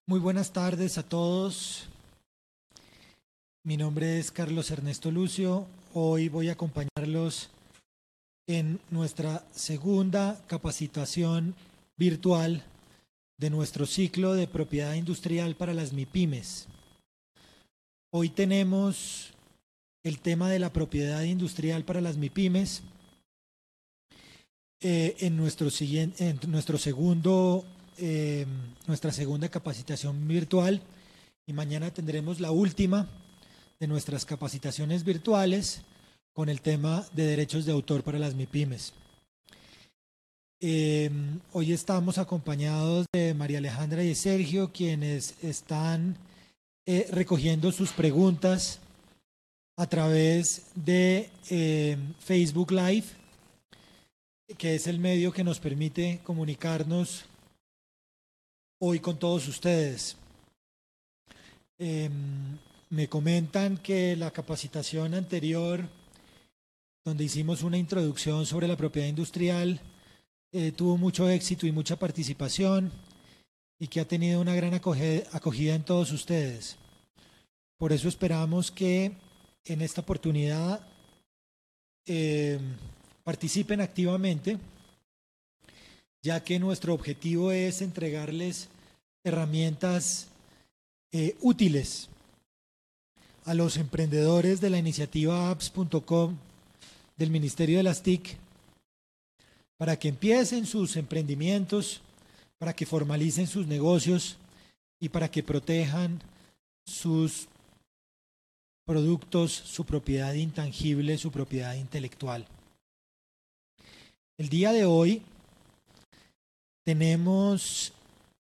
Muy buenas tardes a todos. Mi nombre es Carlos Ernesto Lucio. Hoy voy a acompañarlos en nuestra segunda capacitación virtual de nuestro ciclo de propiedad industrial para las MIPYMES. Hoy tenemos el tema de la propiedad industrial para las MIPYMES nuestra segunda capacitación virtual, y mañana tendremos la última de nuestras capacitaciones virtuales con el tema de derechos de autor para las MIPYMES. Hoy estamos acompañados de María Alejandra y de Sergio, quienes están recogiendo sus preguntas a través de Facebook Live, que es el medio que nos permite comunicarnos hoy con todos ustedes. Me comentan que la capacitación anterior, donde hicimos una introducción sobre la propiedad industrial, tuvo mucho éxito y mucha participación, y que ha tenido una gran acogida en todos ustedes. Por eso esperamos que en esta oportunidad participen activamente, ya que nuestro objetivo es entregarles herramientas útiles a los emprendedores de la iniciativa apps.com del Ministerio de las TIC, para que empiecen sus emprendimientos, para que formalicen sus negocios y para que protejan sus productos, su propiedad intangible, su propiedad intelectual. El día de hoy tenemos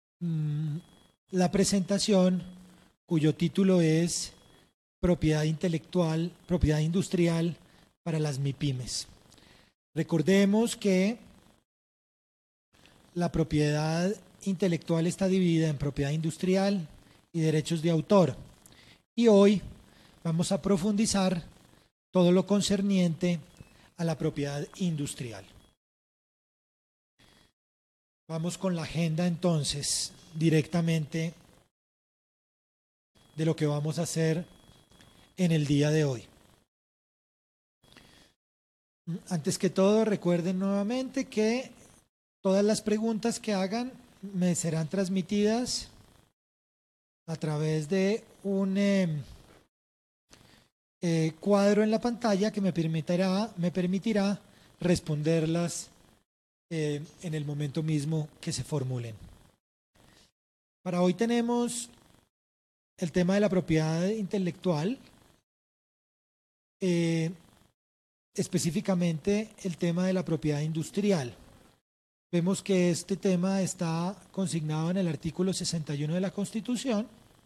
la presentación cuyo título es Propiedad intelectual, propiedad industrial para las MIPYMES. Recordemos que la propiedad intelectual está dividida en propiedad industrial y derechos de autor. Y hoy vamos a profundizar todo lo concerniente a la propiedad industrial. Vamos con la agenda entonces, directamente de lo que vamos a hacer en el día de hoy. Antes que todo, recuerden nuevamente que todas las preguntas que hagan me serán transmitidas a través de un cuadro en la pantalla que me permitirá responderlas en el momento mismo que se formulen. Para hoy tenemos el tema de la propiedad intelectual, específicamente el tema de la propiedad industrial. Vemos que este tema está consignado en el artículo 61 de la Constitución.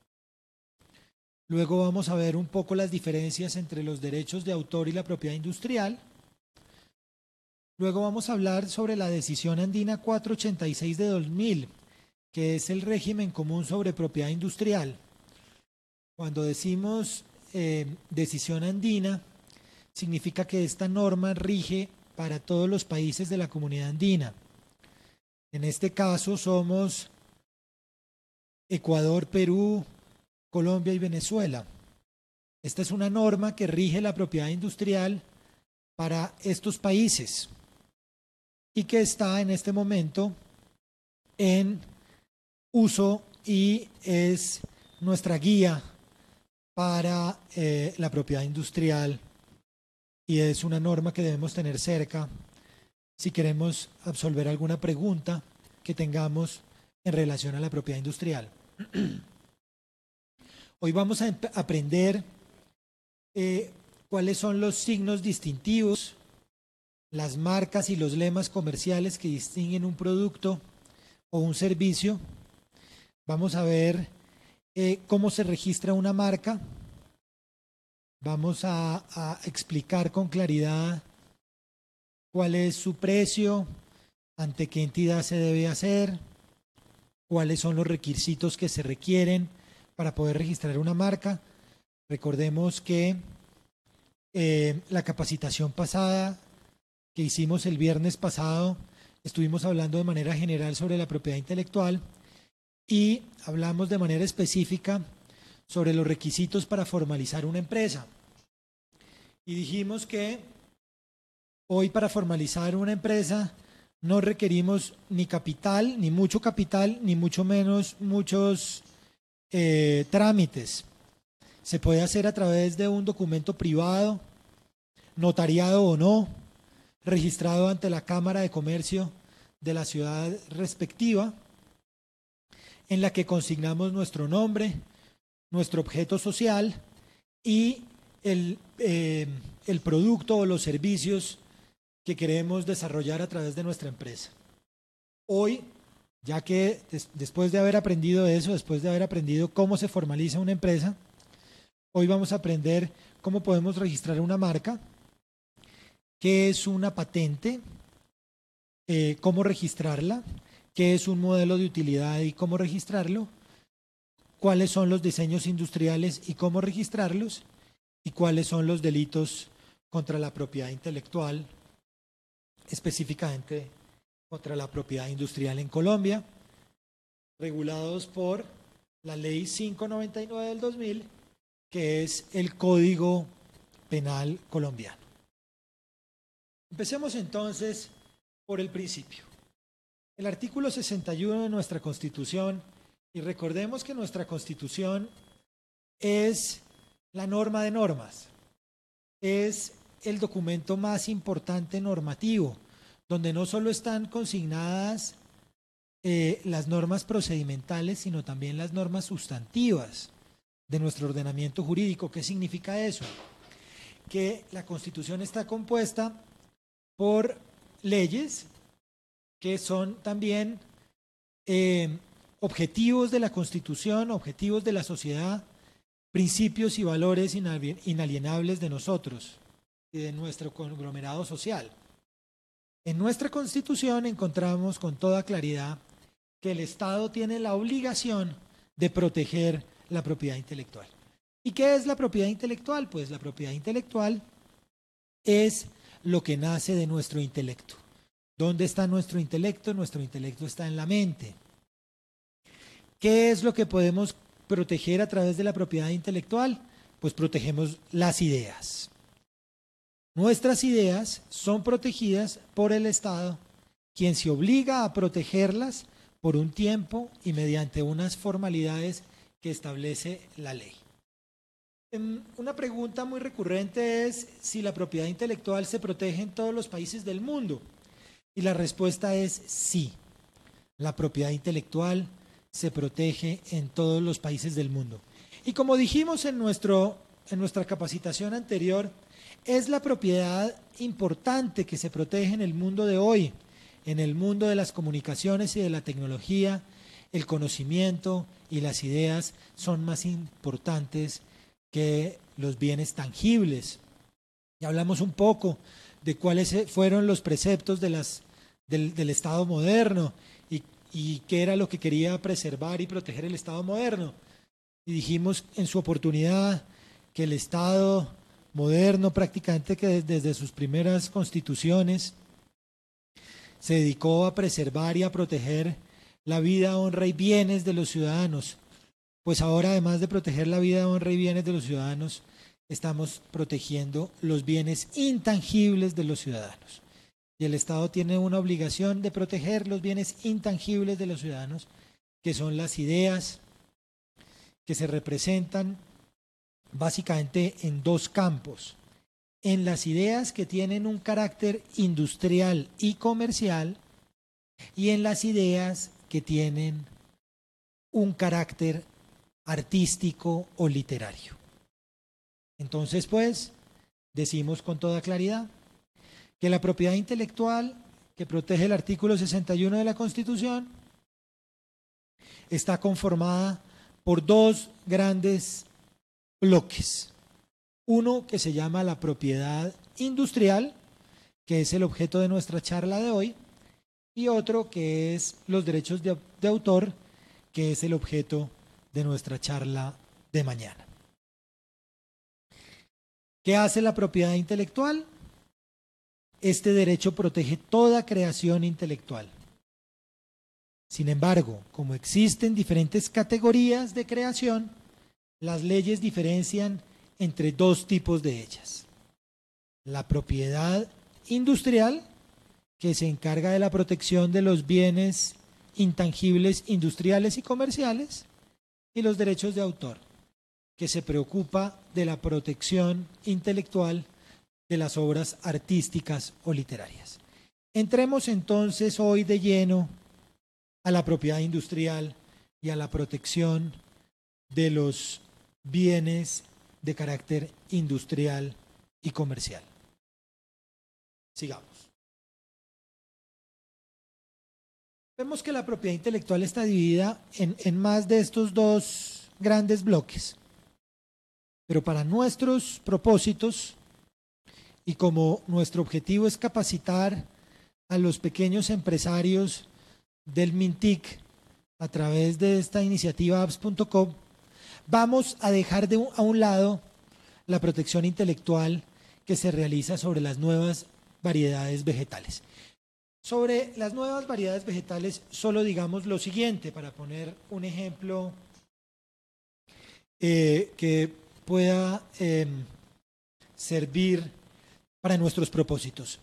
Luego vamos a ver un poco las diferencias entre los derechos de autor y la propiedad industrial. Luego vamos a hablar sobre la Decisión Andina 486 de 2000, que es el régimen común sobre propiedad industrial. Cuando decimos Decisión Andina, significa que esta norma rige para todos los países de la Comunidad Andina. En este caso somos Ecuador, Perú, Colombia y Venezuela. Esta es una norma que rige la propiedad industrial para estos países y que está en este momento en uso y es nuestra guía para la propiedad industrial, y es una norma que debemos tener cerca si queremos absolver alguna pregunta que tengamos en relación a la propiedad industrial. Hoy vamos a aprender cuáles son los signos distintivos, las marcas y los lemas comerciales que distinguen un producto o un servicio. Vamos a ver cómo se registra una marca. Vamos a explicar con claridad cuál es su precio, ante qué entidad se debe hacer, cuáles son los requisitos que se requieren para poder registrar una marca. Recordemos que la capacitación pasada que hicimos el viernes pasado, estuvimos hablando de manera general sobre la propiedad intelectual, y hablamos de manera específica sobre los requisitos para formalizar una empresa. Y dijimos que hoy para formalizar una empresa no requerimos ni capital, ni mucho capital, ni mucho menos muchos trámites. Se puede hacer a través de un documento privado, notariado o no, registrado ante la Cámara de Comercio de la ciudad respectiva, en la que consignamos nuestro nombre, nuestro objeto social y el producto o los servicios que queremos desarrollar a través de nuestra empresa. Hoy, ya que después de haber aprendido eso, después de haber aprendido cómo se formaliza una empresa, hoy vamos a aprender cómo podemos registrar una marca, qué es una patente, cómo registrarla, qué es un modelo de utilidad y cómo registrarlo, cuáles son los diseños industriales y cómo registrarlos, y cuáles son los delitos contra la propiedad intelectual, específicamente contra la propiedad industrial en Colombia, regulados por la Ley 599 del 2000, que es el Código Penal colombiano. Empecemos entonces por el principio. El artículo 61 de nuestra Constitución, y recordemos que nuestra Constitución es la norma de normas, es el documento más importante normativo, donde no solo están consignadas las normas procedimentales, sino también las normas sustantivas de nuestro ordenamiento jurídico. ¿Qué significa eso? Que la Constitución está compuesta por leyes que son también objetivos de la Constitución, objetivos de la sociedad, principios y valores inalienables de nosotros y de nuestro conglomerado social. En nuestra Constitución encontramos con toda claridad que el Estado tiene la obligación de proteger la propiedad intelectual. ¿Y qué es la propiedad intelectual? Pues la propiedad intelectual es lo que nace de nuestro intelecto. ¿Dónde está nuestro intelecto? Nuestro intelecto está en la mente. ¿Qué es lo que podemos proteger a través de la propiedad intelectual? Pues protegemos las ideas. Nuestras ideas son protegidas por el Estado, quien se obliga a protegerlas por un tiempo y mediante unas formalidades que establece la ley. Una pregunta muy recurrente es si la propiedad intelectual se protege en todos los países del mundo. Y la respuesta es sí. La propiedad intelectual se protege en todos los países del mundo. Y como dijimos en nuestra capacitación anterior, es la propiedad importante que se protege en el mundo de hoy, en el mundo de las comunicaciones y de la tecnología. El conocimiento y las ideas son más importantes que los bienes tangibles. Ya hablamos un poco de cuáles fueron los preceptos del Estado moderno y qué era lo que quería preservar y proteger el Estado moderno. Y dijimos en su oportunidad que el Estado moderno, prácticamente que desde sus primeras constituciones, se dedicó a preservar y a proteger la vida, honra y bienes de los ciudadanos. Pues ahora, además de proteger la vida, honra y bienes de los ciudadanos, estamos protegiendo los bienes intangibles de los ciudadanos. Y el Estado tiene una obligación de proteger los bienes intangibles de los ciudadanos, que son las ideas, que se representan básicamente en dos campos. En las ideas que tienen un carácter industrial y comercial, y en las ideas que tienen un carácter artístico o literario. Entonces, pues, decimos con toda claridad que la propiedad intelectual que protege el artículo 61 de la Constitución está conformada por dos grandes bloques. Uno que se llama la propiedad industrial, que es el objeto de nuestra charla de hoy, y otro que es los derechos de autor, que es el objeto de nuestra charla de mañana. ¿Qué hace la propiedad intelectual? Este derecho protege toda creación intelectual, Sin embargo, como existen diferentes categorías de creación, las leyes diferencian entre dos tipos de ellas. La propiedad industrial, que se encarga de la protección de los bienes intangibles industriales y comerciales, y los derechos de autor, que se preocupa de la protección intelectual de las obras artísticas o literarias. Entremos entonces hoy de lleno a la propiedad industrial y a la protección de los bienes de carácter industrial y comercial. Sigamos. Vemos que la propiedad intelectual está dividida en más de estos dos grandes bloques. Pero para nuestros propósitos, y como nuestro objetivo es capacitar a los pequeños empresarios del MINTIC a través de esta iniciativa apps.com, vamos a dejar a un lado la protección intelectual que se realiza sobre las nuevas variedades vegetales. Sobre las nuevas variedades vegetales, solo digamos lo siguiente, para poner un ejemplo que pueda servir para nuestros propósitos.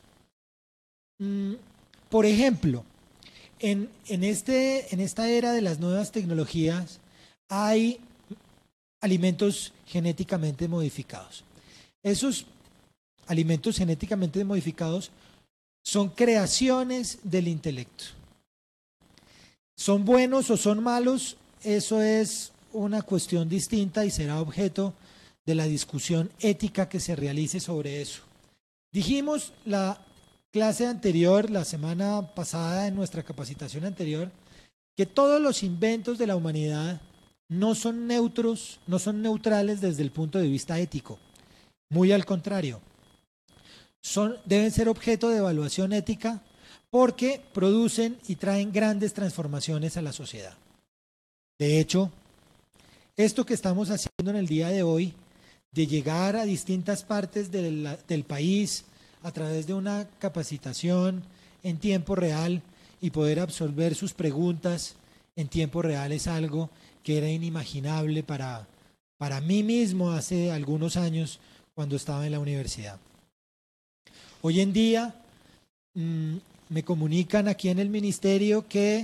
Por ejemplo, en esta era de las nuevas tecnologías hay alimentos genéticamente modificados. Esos alimentos genéticamente modificados son creaciones del intelecto. ¿Son buenos o son malos? Eso es una cuestión distinta y será objeto de la discusión ética que se realice sobre eso. Dijimos la clase anterior, la semana pasada, en nuestra capacitación anterior, que todos los inventos de la humanidad no son neutros, no son neutrales desde el punto de vista ético. Muy al contrario. Deben ser objeto de evaluación ética porque producen y traen grandes transformaciones a la sociedad. De hecho, esto que estamos haciendo en el día de hoy, de llegar a distintas partes del país a través de una capacitación en tiempo real y poder absorber sus preguntas en tiempo real, es algo que era inimaginable para mí mismo hace algunos años cuando estaba en la universidad. Hoy en día me comunican aquí en el ministerio que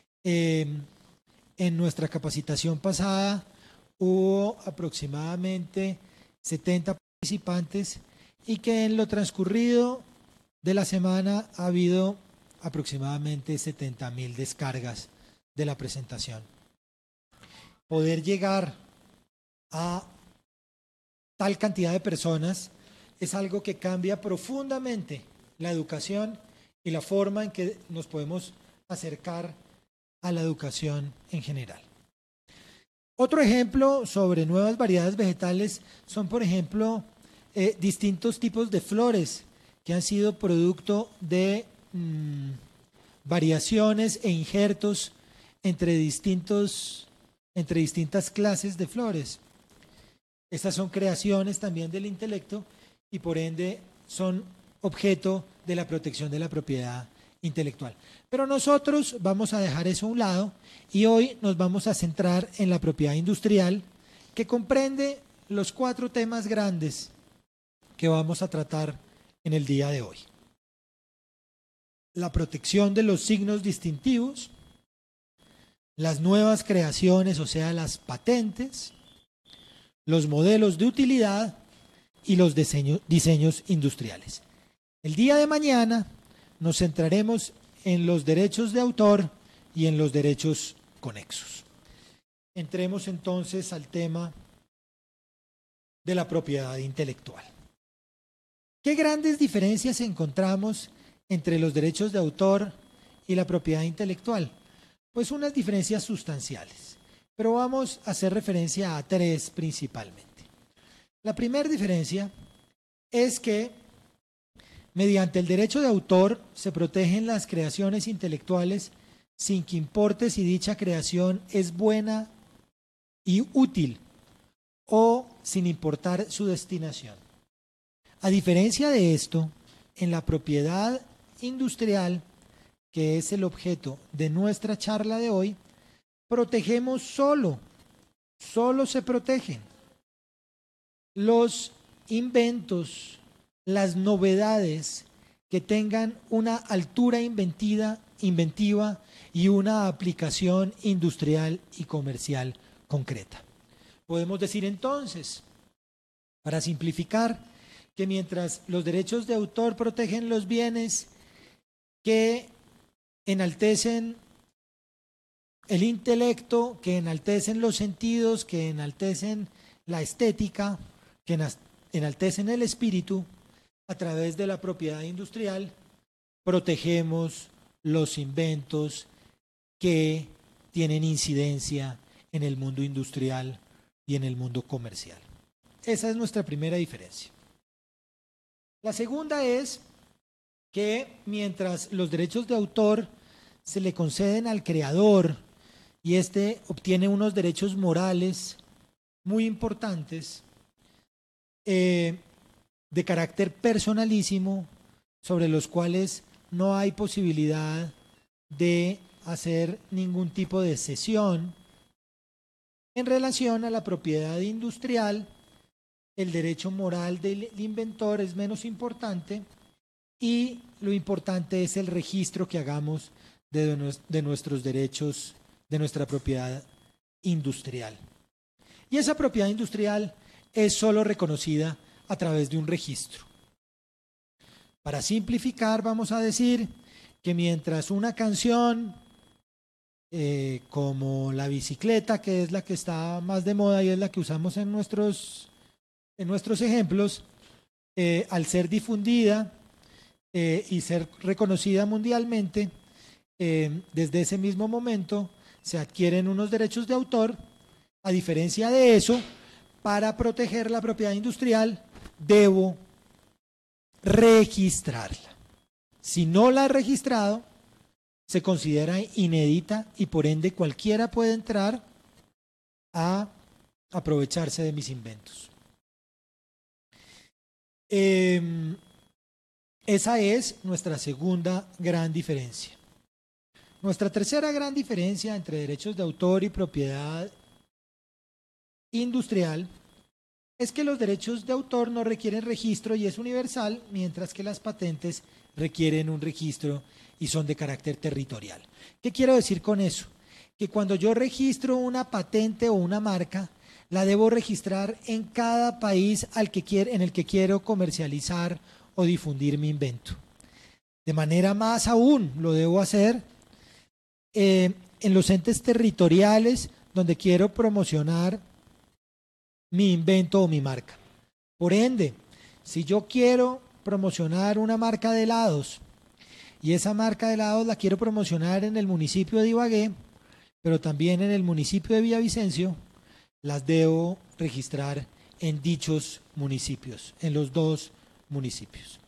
en nuestra capacitación pasada hubo aproximadamente 70 participantes y que en lo transcurrido de la semana ha habido aproximadamente 70.000 descargas de la presentación. Poder llegar a tal cantidad de personas es algo que cambia profundamente la educación y la forma en que nos podemos acercar a la educación en general. Otro ejemplo sobre nuevas variedades vegetales son, por ejemplo, distintos tipos de flores que han sido producto de variaciones e injertos entre distintas clases de flores. Estas son creaciones también del intelecto y por ende son objeto de la protección de la propiedad intelectual. Pero nosotros vamos a dejar eso a un lado y hoy nos vamos a centrar en la propiedad industrial, que comprende los 4 temas grandes que vamos a tratar en el día de hoy. La protección de los signos distintivos, las nuevas creaciones, o sea, las patentes, los modelos de utilidad y los diseños industriales. El día de mañana nos centraremos en los derechos de autor y en los derechos conexos. Entremos entonces al tema de la propiedad intelectual. ¿Qué grandes diferencias encontramos entre los derechos de autor y la propiedad intelectual? Pues unas diferencias sustanciales, pero vamos a hacer referencia a 3 principalmente. La primera diferencia es que mediante el derecho de autor se protegen las creaciones intelectuales sin que importe si dicha creación es buena y útil o sin importar su destinación. A diferencia de esto, en la propiedad industrial que es el objeto de nuestra charla de hoy, protegemos solo se protegen los inventos, las novedades que tengan una altura inventiva y una aplicación industrial y comercial concreta. Podemos decir entonces, para simplificar, que mientras los derechos de autor protegen los bienes que enaltecen el intelecto, que enaltecen los sentidos, que enaltecen la estética, que enaltecen el espíritu, a través de la propiedad industrial, protegemos los inventos que tienen incidencia en el mundo industrial y en el mundo comercial. Esa es nuestra primera diferencia. La segunda es que mientras los derechos de autor se le conceden al creador y éste obtiene unos derechos morales muy importantes de carácter personalísimo, sobre los cuales no hay posibilidad de hacer ningún tipo de cesión. En relación a la propiedad industrial, el derecho moral del inventor es menos importante y lo importante es el registro que hagamos de nuestros derechos, de nuestra propiedad industrial. Y esa propiedad industrial es solo reconocida a través de un registro. Para simplificar, vamos a decir que mientras una canción como la bicicleta, que es la que está más de moda y es la que usamos en nuestros ejemplos, al ser difundida y ser reconocida mundialmente, desde ese mismo momento se adquieren unos derechos de autor. A diferencia de eso, para proteger la propiedad industrial, debo registrarla. Si no la he registrado, se considera inédita y por ende cualquiera puede entrar a aprovecharse de mis inventos. Esa es nuestra segunda gran diferencia. Nuestra tercera gran diferencia entre derechos de autor y propiedad industrial es que los derechos de autor no requieren registro y es universal, mientras que las patentes requieren un registro y son de carácter territorial. ¿Qué quiero decir con eso? Que cuando yo registro una patente o una marca, la debo registrar en cada país en el que quiero comercializar o difundir mi invento. De manera más aún, lo debo hacer en los entes territoriales donde quiero promocionar mi invento o mi marca. Por ende, si yo quiero promocionar una marca de helados y esa marca de helados la quiero promocionar en el municipio de Ibagué, pero también en el municipio de Villavicencio, las debo registrar en dichos municipios, en los dos municipios.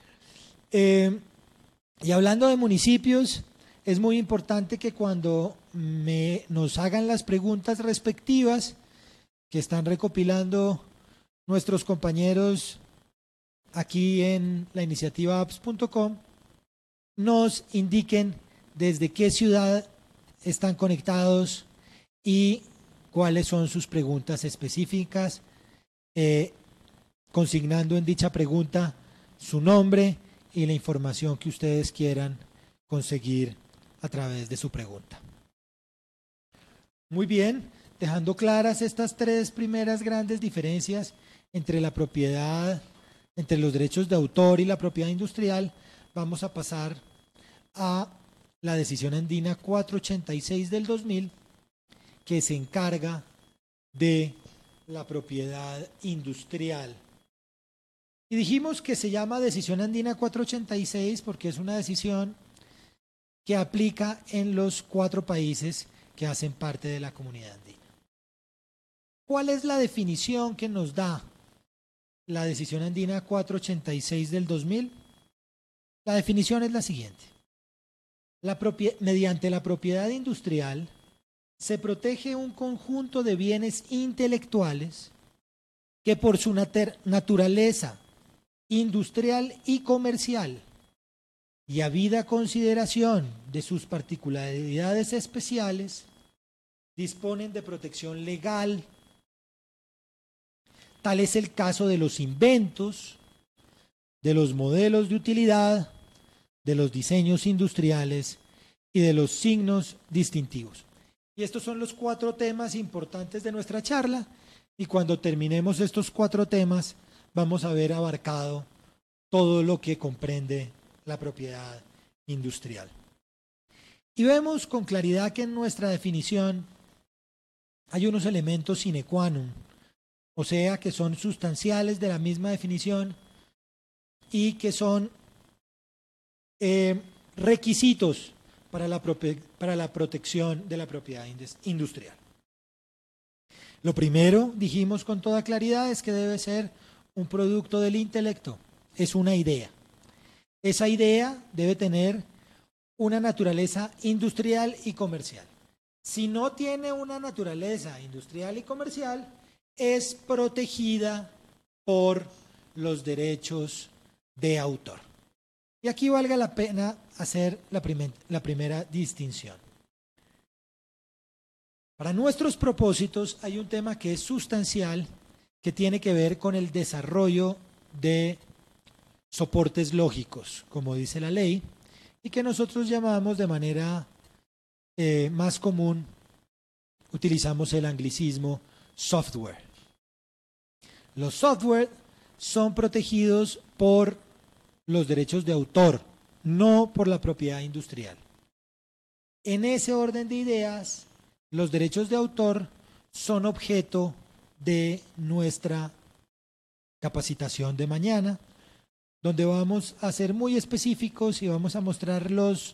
Y hablando de municipios, es muy importante que cuando nos hagan las preguntas respectivas que están recopilando nuestros compañeros aquí en la iniciativa apps.com, nos indiquen desde qué ciudad están conectados y cuáles son sus preguntas específicas, consignando en dicha pregunta su nombre y la información que ustedes quieran conseguir a través de su pregunta. Muy bien, dejando claras estas tres primeras grandes diferencias entre la propiedad, entre los derechos de autor y la propiedad industrial, vamos a pasar a la decisión andina 486 del 2000, que se encarga de la propiedad industrial. Y dijimos que se llama decisión andina 486 porque es una decisión que aplica en los 4 países que hacen parte de la comunidad andina. ¿Cuál es la definición que nos da la decisión andina 486 del 2000? La definición es la siguiente. Mediante la propiedad industrial se protege un conjunto de bienes intelectuales que por su naturaleza industrial y comercial y habida consideración de sus particularidades especiales, disponen de protección legal. Tal es el caso de los inventos, de los modelos de utilidad, de los diseños industriales y de los signos distintivos. Y estos son los 4 temas importantes de nuestra charla, y cuando terminemos estos 4 temas vamos a haber abarcado todo lo que comprende la propiedad industrial. Y vemos con claridad que en nuestra definición hay unos elementos sine qua non, o sea, que son sustanciales de la misma definición y que son requisitos para la protección de la propiedad industrial. Lo primero, dijimos con toda claridad, es que debe ser un producto del intelecto, es una idea. Esa idea debe tener una naturaleza industrial y comercial. Si no tiene una naturaleza industrial y comercial, es protegida por los derechos de autor. Y aquí valga la pena hacer la primera distinción. Para nuestros propósitos hay un tema que es sustancial, que tiene que ver con el desarrollo de soportes lógicos, como dice la ley, y que nosotros llamamos de manera más común, utilizamos el anglicismo software. Los software son protegidos por los derechos de autor, no por la propiedad industrial. En ese orden de ideas, los derechos de autor son objeto de nuestra capacitación de mañana, donde vamos a ser muy específicos y vamos a mostrar los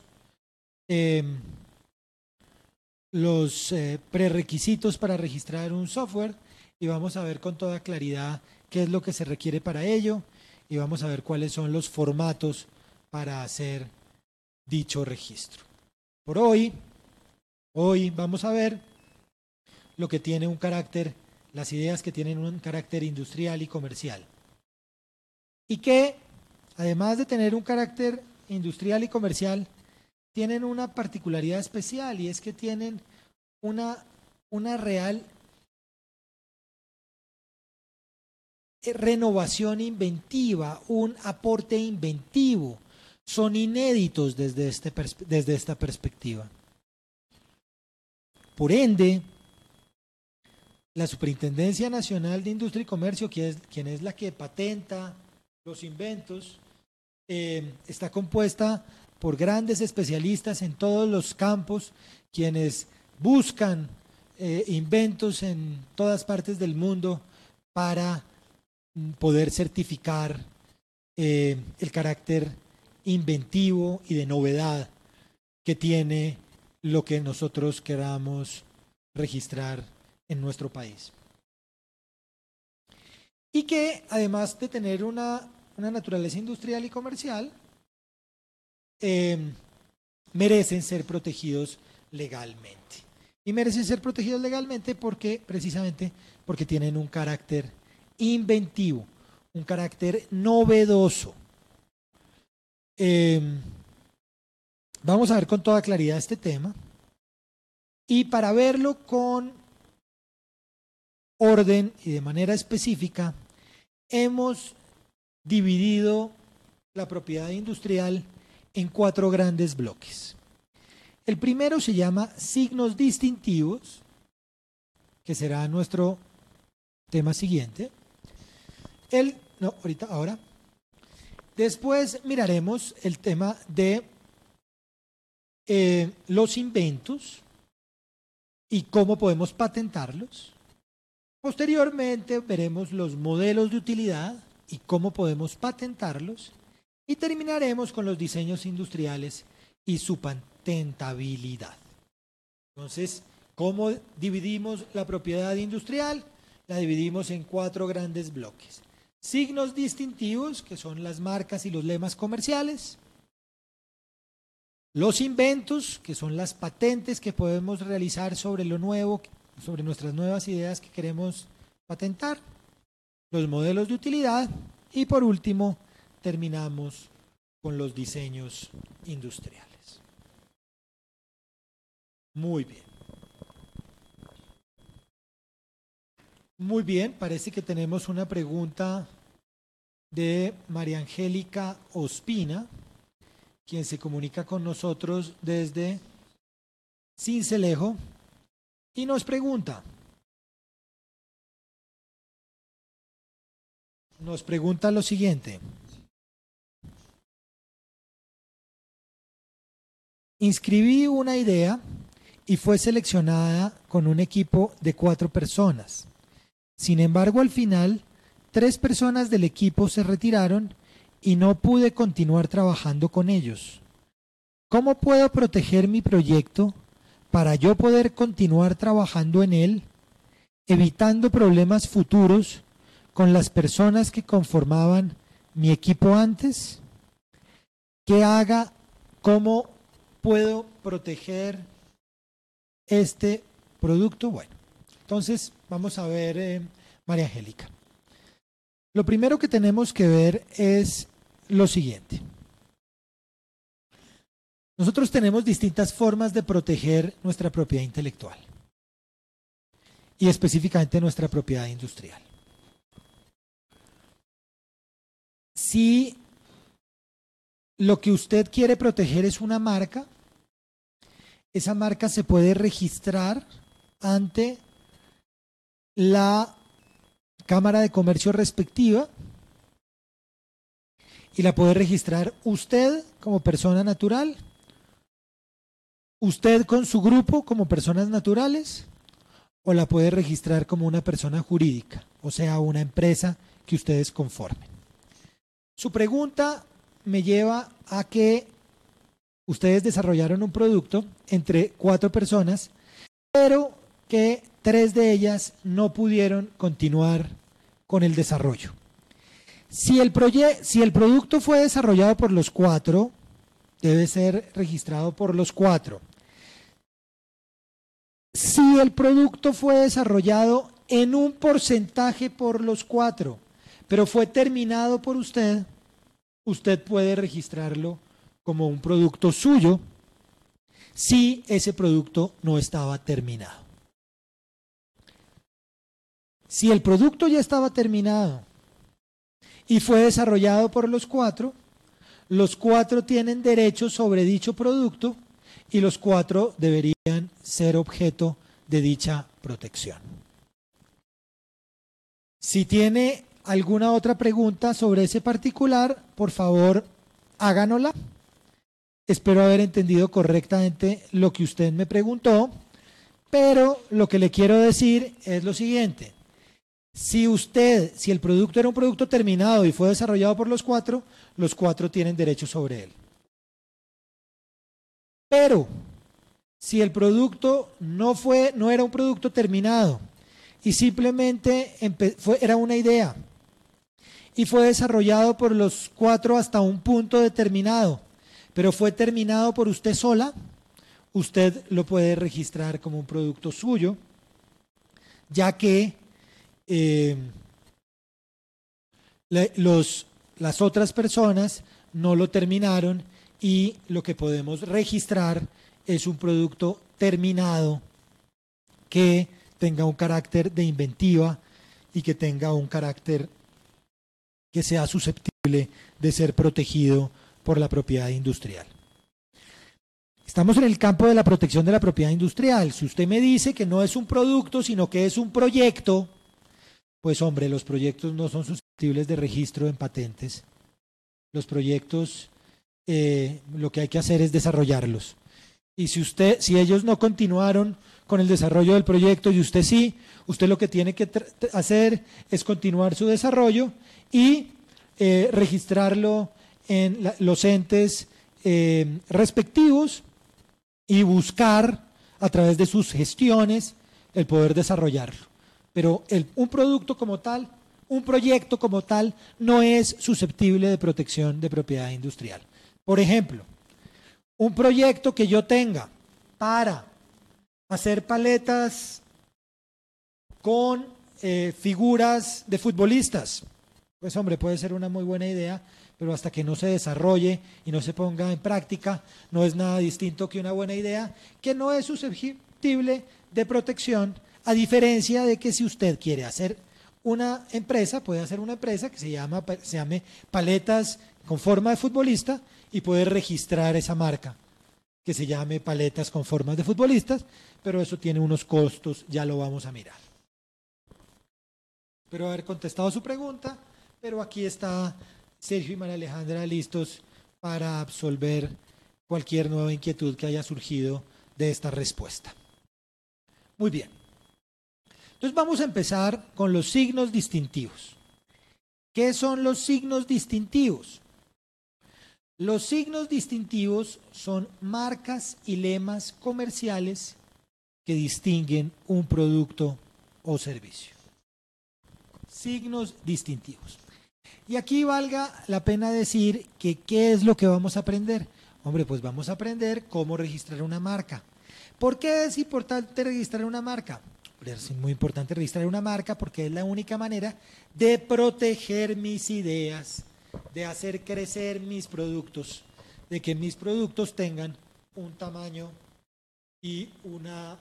prerequisitos para registrar un software, y vamos a ver con toda claridad qué es lo que se requiere para ello, y vamos a ver cuáles son los formatos para hacer dicho registro. Por hoy vamos a ver lo que tiene un carácter, las ideas que tienen un carácter industrial y comercial, y que además de tener un carácter industrial y comercial, tienen una particularidad especial, y es que tienen una real renovación inventiva, un aporte inventivo. Son inéditos desde esta perspectiva. Por ende, la Superintendencia Nacional de Industria y Comercio, quien es la que patenta los inventos, está compuesta por grandes especialistas en todos los campos, quienes buscan inventos en todas partes del mundo para poder certificar el carácter inventivo y de novedad que tiene lo que nosotros queramos registrar en nuestro país. Y que además de tener una naturaleza industrial y comercial, merecen ser protegidos legalmente. Y merecen ser protegidos legalmente precisamente porque tienen un carácter inventivo, un carácter novedoso. Vamos a ver con toda claridad este tema, y para verlo con orden y de manera específica, hemos dividido la propiedad industrial en 4 grandes bloques. El primero se llama signos distintivos, que será nuestro tema siguiente. Ahora. Después miraremos el tema de los inventos y cómo podemos patentarlos. Posteriormente veremos los modelos de utilidad y cómo podemos patentarlos. Y terminaremos con los diseños industriales y su patentabilidad. Entonces, ¿cómo dividimos la propiedad industrial? La dividimos en 4 grandes bloques. Signos distintivos, que son las marcas y los lemas comerciales. Los inventos, que son las patentes que podemos realizar sobre lo nuevo, sobre nuestras nuevas ideas que queremos patentar. Los modelos de utilidad. Y por último, terminamos con los diseños industriales. Muy bien. Muy bien, parece que tenemos una pregunta de María Angélica Ospina, quien se comunica con nosotros desde Sincelejo y nos pregunta lo siguiente. Inscribí una idea y fue seleccionada con un equipo de 4 personas. Sin embargo, al final, 3 personas del equipo se retiraron y no pude continuar trabajando con ellos. ¿Cómo puedo proteger mi proyecto para yo poder continuar trabajando en él, evitando problemas futuros con las personas que conformaban mi equipo antes? ¿Qué haga? ¿Cómo puedo proteger este producto? Bueno, entonces vamos a ver, María Angélica. Lo primero que tenemos que ver es lo siguiente. Nosotros tenemos distintas formas de proteger nuestra propiedad intelectual y específicamente nuestra propiedad industrial. Si lo que usted quiere proteger es una marca, esa marca se puede registrar ante la Cámara de Comercio respectiva y la puede registrar usted como persona natural, usted con su grupo como personas naturales, o la puede registrar como una persona jurídica, o sea, una empresa que ustedes conformen. Su pregunta me lleva a que ustedes desarrollaron un producto entre 4 personas, pero que 3 de ellas no pudieron continuar con el desarrollo. Si el producto fue desarrollado por los 4, debe ser registrado por los 4. Si el producto fue desarrollado en un porcentaje por los 4, pero fue terminado por usted, usted puede registrarlo como un producto suyo si ese producto no estaba terminado. Si el producto ya estaba terminado y fue desarrollado por los 4 tienen derechos sobre dicho producto y los 4 deberían ser objeto de dicha protección. Si tiene alguna otra pregunta sobre ese particular, por favor, háganosla. Espero haber entendido correctamente lo que usted me preguntó, pero lo que le quiero decir es lo siguiente. Si el producto era un producto terminado y fue desarrollado por los 4 tienen derecho sobre él. Pero si el producto no era un producto terminado y simplemente era una idea y fue desarrollado por los 4 hasta un punto determinado, pero fue terminado por usted sola, usted lo puede registrar como un producto suyo, ya que las otras personas no lo terminaron y lo que podemos registrar es un producto terminado que tenga un carácter de inventiva y que tenga un carácter que sea susceptible de ser protegido por la propiedad industrial. Estamos en el campo de la protección de la propiedad industrial. Si usted me dice que no es un producto, sino que es un proyecto, pues hombre, los proyectos no son susceptibles de registro en patentes. Los proyectos, lo que hay que hacer es desarrollarlos. Y si ellos no continuaron con el desarrollo del proyecto y usted sí, usted lo que tiene que hacer es continuar su desarrollo y registrarlo en los entes respectivos y buscar a través de sus gestiones el poder desarrollarlo. Pero un producto como tal, un proyecto como tal, no es susceptible de protección de propiedad industrial. Por ejemplo, un proyecto que yo tenga para hacer paletas con figuras de futbolistas, pues hombre, puede ser una muy buena idea, pero hasta que no se desarrolle y no se ponga en práctica, no es nada distinto que una buena idea que no es susceptible de protección, a diferencia de que si usted quiere hacer una empresa, puede hacer una empresa que se llame Paletas con forma de futbolista y puede registrar esa marca que se llame Paletas con formas de futbolistas, pero eso tiene unos costos, ya lo vamos a mirar. Espero haber contestado su pregunta, pero aquí está Sergio y María Alejandra listos para absolver cualquier nueva inquietud que haya surgido de esta respuesta. Muy bien. Entonces vamos a empezar con los signos distintivos. ¿Qué son los signos distintivos? Los signos distintivos son marcas y lemas comerciales que distinguen un producto o servicio. Signos distintivos. Y aquí valga la pena decir que ¿qué es lo que vamos a aprender? Hombre, pues vamos a aprender cómo registrar una marca. ¿Por qué es importante registrar una marca? Es muy importante registrar una marca porque es la única manera de proteger mis ideas, de hacer crecer mis productos, de que mis productos tengan un tamaño y una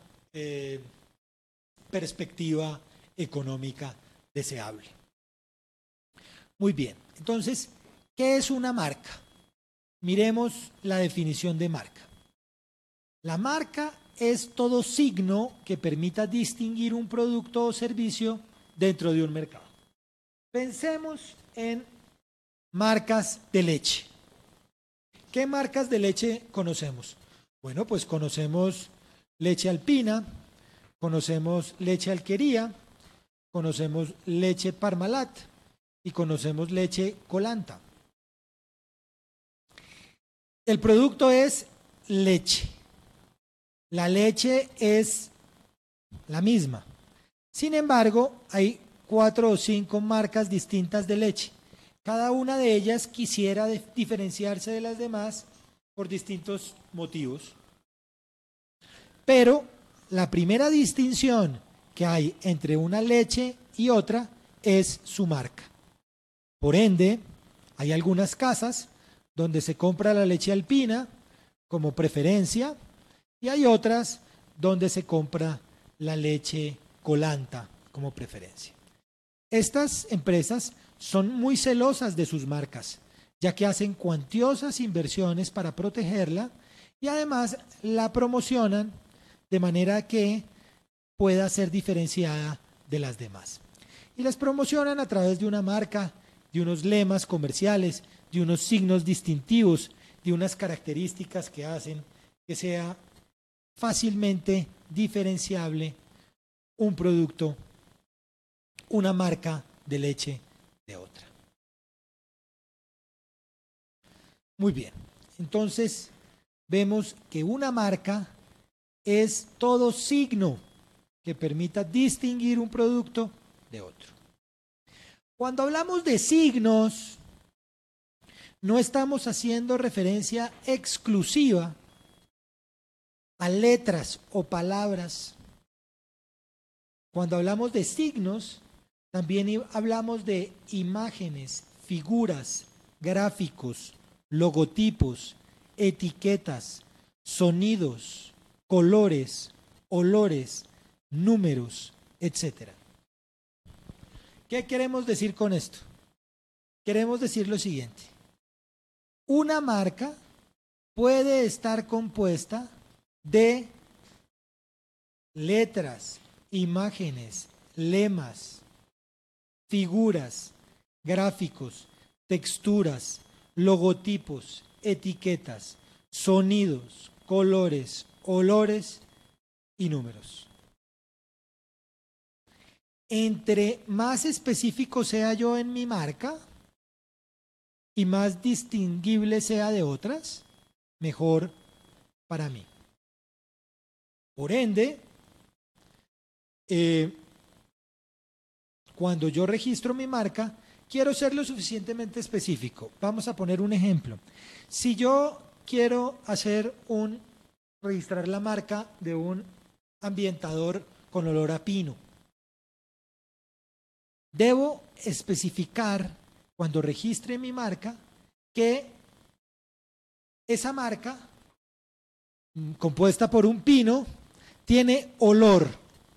perspectiva económica deseable. Muy bien, entonces, ¿qué es una marca? Miremos la definición de marca. La marca es todo signo que permita distinguir un producto o servicio dentro de un mercado. Pensemos en marcas de leche. ¿Qué marcas de leche conocemos? Bueno, pues conocemos leche Alpina, conocemos leche Alquería, conocemos leche Parmalat y conocemos leche Colanta. El producto es leche. La leche es la misma. Sin embargo, hay 4 o 5 marcas distintas de leche. Cada una de ellas quisiera diferenciarse de las demás por distintos motivos. Pero la primera distinción que hay entre una leche y otra es su marca. Por ende, hay algunas casas donde se compra la leche Alpina como preferencia y hay otras donde se compra la leche Colanta como preferencia. Estas empresas son muy celosas de sus marcas, ya que hacen cuantiosas inversiones para protegerla y además la promocionan de manera que pueda ser diferenciada de las demás. Y las promocionan a través de una marca, de unos lemas comerciales, de unos signos distintivos, de unas características que hacen que sea fácilmente diferenciable un producto, una marca de leche de otra. Muy bien, entonces vemos que una marca es todo signo que permita distinguir un producto de otro. Cuando hablamos de signos, no estamos haciendo referencia exclusiva a letras o palabras. Cuando hablamos de signos, también hablamos de imágenes, figuras, gráficos, logotipos, etiquetas, sonidos, colores, olores, números, etc. ¿Qué queremos decir con esto? Queremos decir lo siguiente. Una marca puede estar compuesta de letras, imágenes, lemas, figuras, gráficos, texturas, logotipos, etiquetas, sonidos, colores, olores y números. Entre más específico sea yo en mi marca y más distinguible sea de otras, mejor para mí. Por ende, cuando yo registro mi marca, quiero ser lo suficientemente específico. Vamos a poner un ejemplo. Si yo quiero registrar la marca de un ambientador con olor a pino, debo especificar cuando registre mi marca que esa marca, compuesta por un pino, tiene olor.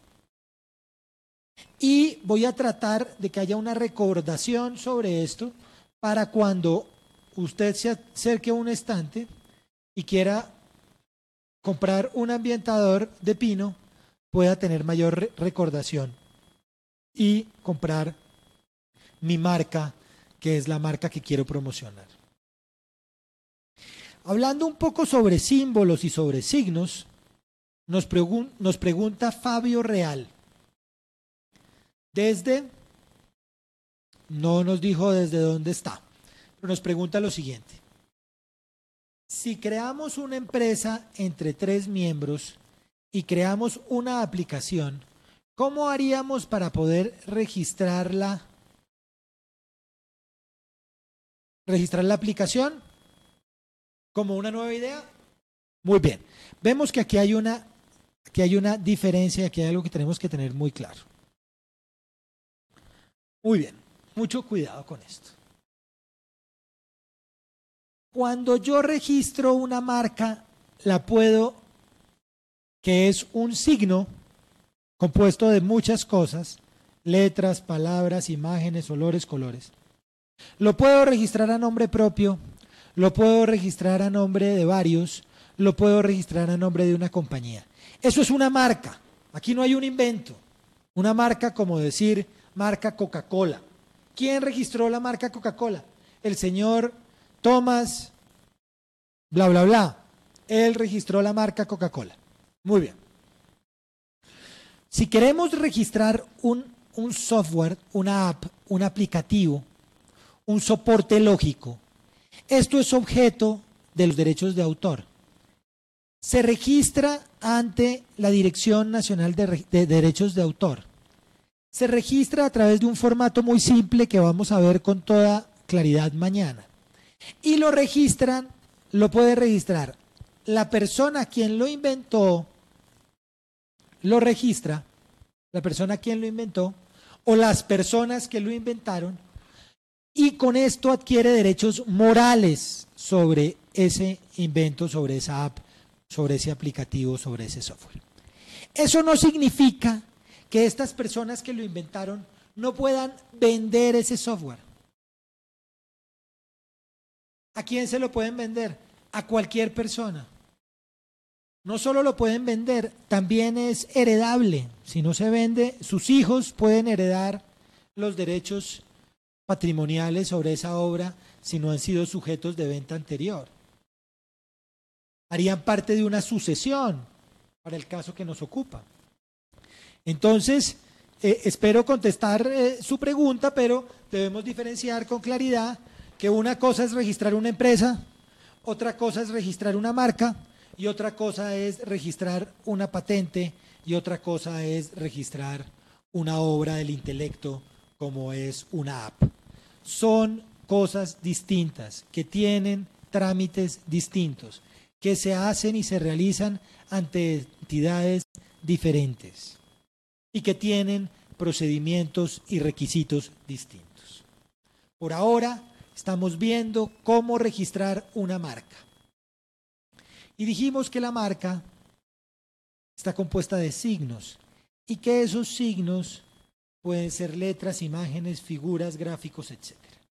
Y voy a tratar de que haya una recordación sobre esto para cuando usted se acerque a un estante y quiera comprar un ambientador de pino, pueda tener mayor recordación y comprar mi marca, que es la marca que quiero promocionar. Hablando un poco sobre símbolos y sobre signos, nos pregunta Fabio Real. No nos dijo desde dónde está, pero nos pregunta lo siguiente. Si creamos una empresa entre 3 miembros y creamos una aplicación, ¿cómo haríamos para poder registrar la aplicación como una nueva idea? Muy bien. Vemos que aquí hay una diferencia, aquí hay algo que tenemos que tener muy claro. Muy bien, mucho cuidado con esto. Cuando yo registro una marca, que es un signo compuesto de muchas cosas, letras, palabras, imágenes, olores, colores. Lo puedo registrar a nombre propio, lo puedo registrar a nombre de varios, lo puedo registrar a nombre de una compañía. Eso es una marca. Aquí no hay un invento. Una marca como decir marca Coca-Cola. ¿Quién registró la marca Coca-Cola? El señor Thomas, bla, bla, bla. Él registró la marca Coca-Cola. Muy bien. Si queremos registrar un software, una app, un aplicativo, un soporte lógico, esto es objeto de los derechos de autor. Se registra ante la Dirección Nacional de Derechos de Autor. Se registra a través de un formato muy simple que vamos a ver con toda claridad mañana. Y lo puede registrar la persona quien lo inventó, lo registra, la persona quien lo inventó, o las personas que lo inventaron, y con esto adquiere derechos morales sobre ese invento, sobre esa app, sobre ese aplicativo, sobre ese software. Eso no significa que estas personas que lo inventaron no puedan vender ese software. ¿A quién se lo pueden vender? A cualquier persona. No solo lo pueden vender, también es heredable. Si no se vende, sus hijos pueden heredar los derechos patrimoniales sobre esa obra si no han sido sujetos de venta anterior. Harían parte de una sucesión para el caso que nos ocupa. Entonces, espero contestar su pregunta, pero debemos diferenciar con claridad que una cosa es registrar una empresa, otra cosa es registrar una marca y otra cosa es registrar una patente y otra cosa es registrar una obra del intelecto como es una app. Son cosas distintas que tienen trámites distintos, que se hacen y se realizan ante entidades diferentes y que tienen procedimientos y requisitos distintos. Por ahora estamos viendo cómo registrar una marca. Y dijimos que la marca está compuesta de signos y que esos signos pueden ser letras, imágenes, figuras, gráficos, etc.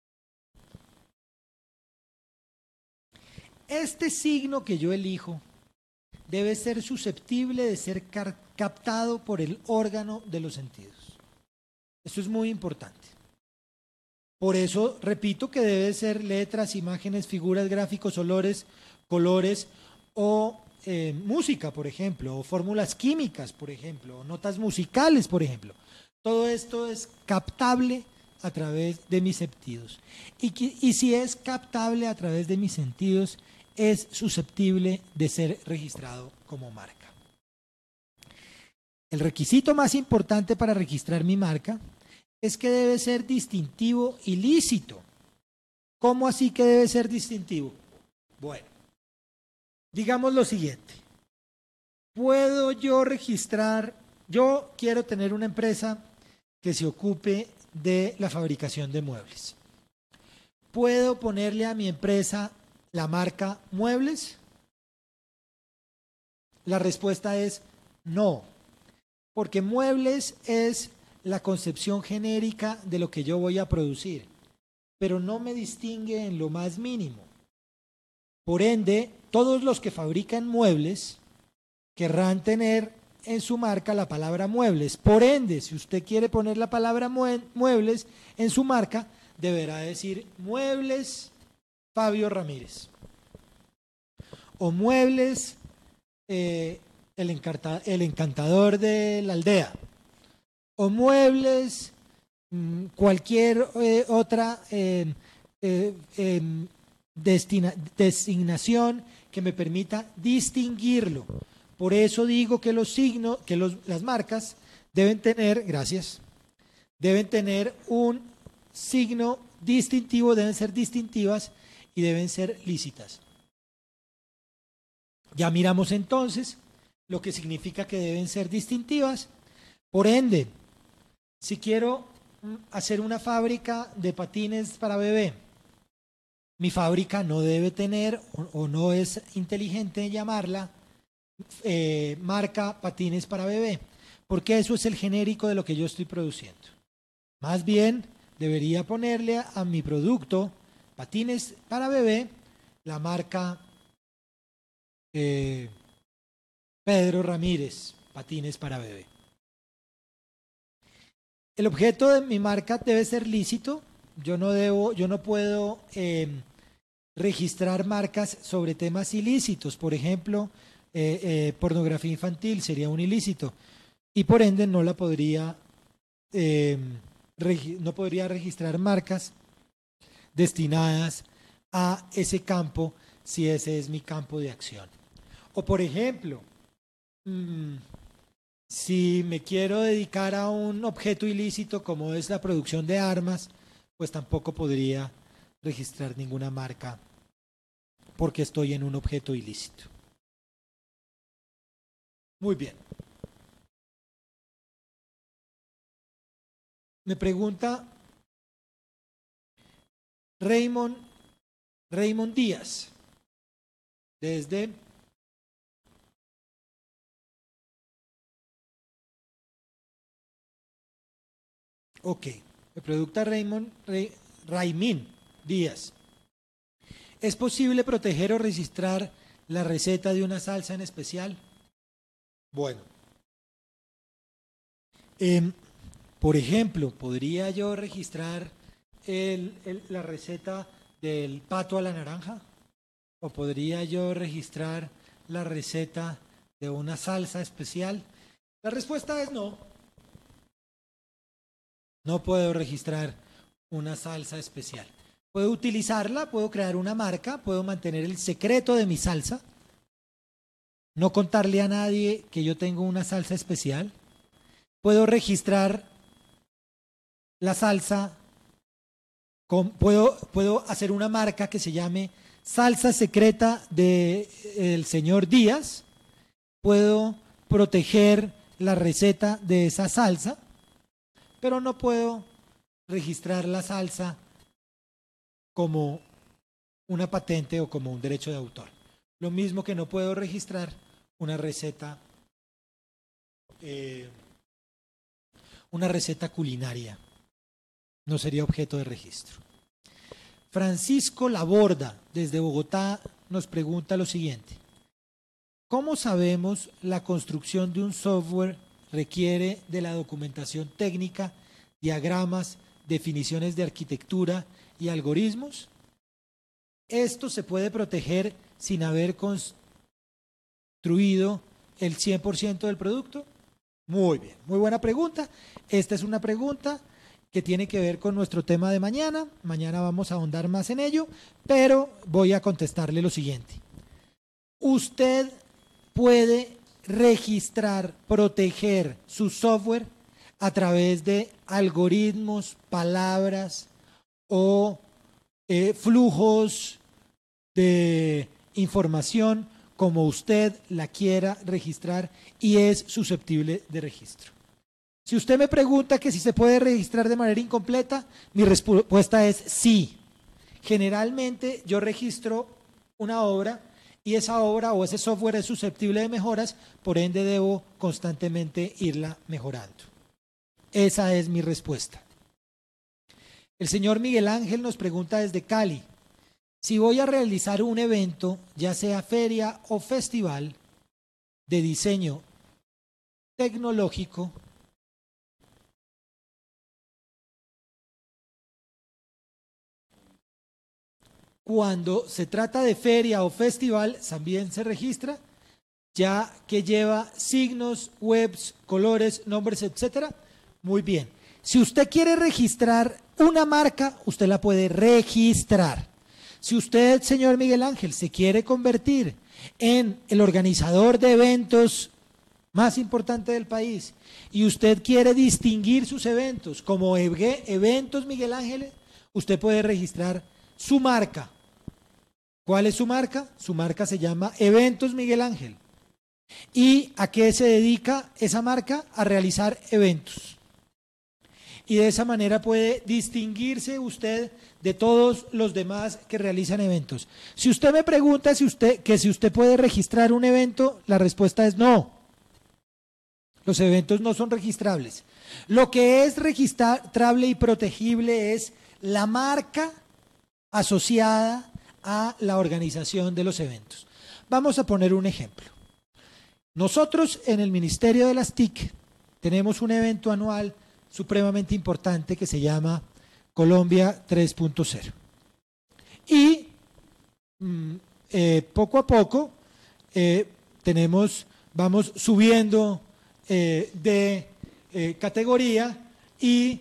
Este signo que yo elijo debe ser susceptible de ser captado por el órgano de los sentidos. Esto es muy importante. Por eso, repito que debe ser letras, imágenes, figuras, gráficos, olores, colores o música, por ejemplo, o fórmulas químicas, por ejemplo, o notas musicales, por ejemplo. Todo esto es captable a través de mis sentidos. Y si es captable a través de mis sentidos, es susceptible de ser registrado como marca. El requisito más importante para registrar mi marca es que debe ser distintivo y lícito. ¿Cómo así que debe ser distintivo? Bueno, digamos lo siguiente. ¿Puedo yo registrar? Yo quiero tener una empresa que se ocupe de la fabricación de muebles. ¿puedo ponerle a mi empresa la marca Muebles? La respuesta es no, porque Muebles es la concepción genérica de lo que yo voy a producir, pero no me distingue en lo más mínimo. Por ende, todos los que fabrican muebles querrán tener en su marca la palabra muebles. Por ende, si usted quiere poner la palabra muebles en su marca, deberá decir Muebles Fabio Ramírez. O Muebles el encantador de la aldea. O Muebles cualquier otra designación que me permita distinguirlo. Por eso digo que los signos, que las marcas deben tener, gracias, deben tener un signo distintivo, deben ser distintivas y deben ser lícitas. Ya miramos entonces lo que significa que deben ser distintivas. Por ende, si quiero hacer una fábrica de patines para bebé, mi fábrica no debe tener o no es inteligente llamarla marca patines para bebé, porque eso es el genérico de lo que yo estoy produciendo. Más bien, debería ponerle a mi producto patines para bebé la marca Pedro Ramírez, patines para bebé. El objeto de mi marca debe ser lícito. Yo no puedo registrar marcas sobre temas ilícitos. Por ejemplo, pornografía infantil sería un ilícito y por ende no podría registrar marcas destinadas a ese campo si ese es mi campo de acción. O por ejemplo, si me quiero dedicar a un objeto ilícito como es la producción de armas, pues tampoco podría registrar ninguna marca porque estoy en un objeto ilícito. Muy bien. Me pregunta Raymond Díaz desde me pregunta Raymín Díaz. ¿Es posible proteger o registrar la receta de una salsa en especial? Bueno, por ejemplo, ¿podría yo registrar la receta del pato a la naranja? ¿O podría yo registrar la receta de una salsa especial? La respuesta es no. No puedo registrar una salsa especial. Puedo utilizarla, puedo crear una marca, puedo mantener el secreto de mi salsa, no contarle a nadie que yo tengo una salsa especial. Puedo registrar la salsa, puedo hacer una marca que se llame salsa secreta del señor Díaz. Puedo proteger la receta de esa salsa, pero no puedo registrar la salsa como una patente o como un derecho de autor. Lo mismo que no puedo registrar una receta culinaria. No sería objeto de registro. Francisco Laborda, desde Bogotá, nos pregunta lo siguiente. ¿Cómo sabemos la construcción de un software requiere de la documentación técnica, diagramas, definiciones de arquitectura y algoritmos? ¿Esto se puede proteger sin haber construido el 100% del producto? Muy bien, muy buena pregunta. Esta es una pregunta que tiene que ver con nuestro tema de mañana. Mañana vamos a ahondar más en ello, pero voy a contestarle lo siguiente. Usted puede registrar, proteger su software a través de algoritmos, palabras o flujos de información como usted la quiera registrar y es susceptible de registro. Si usted me pregunta que si se puede registrar de manera incompleta, mi respuesta es sí. Generalmente yo registro una obra y esa obra o ese software es susceptible de mejoras, por ende debo constantemente irla mejorando. Esa es mi respuesta. El señor Miguel Ángel nos pregunta desde Cali, si voy a realizar un evento, ya sea feria o festival de diseño tecnológico, cuando se trata de feria o festival, también se registra, ya que lleva signos, webs, colores, nombres, etcétera. Muy bien. Si usted quiere registrar una marca, usted la puede registrar. Si usted, señor Miguel Ángel, se quiere convertir en el organizador de eventos más importante del país y usted quiere distinguir sus eventos como eventos Miguel Ángel, usted puede registrar su marca. ¿Cuál es su marca? Su marca se llama Eventos Miguel Ángel. ¿Y a qué se dedica esa marca? A realizar eventos. Y de esa manera puede distinguirse usted de todos los demás que realizan eventos. Si usted me pregunta si usted puede registrar un evento, la respuesta es no. Los eventos no son registrables. Lo que es registrable y protegible es la marca asociada a la organización de los eventos. Vamos a poner un ejemplo. Nosotros en el Ministerio de las TIC tenemos un evento anual supremamente importante que se llama Colombia 3.0. Y poco a poco vamos subiendo de categoría y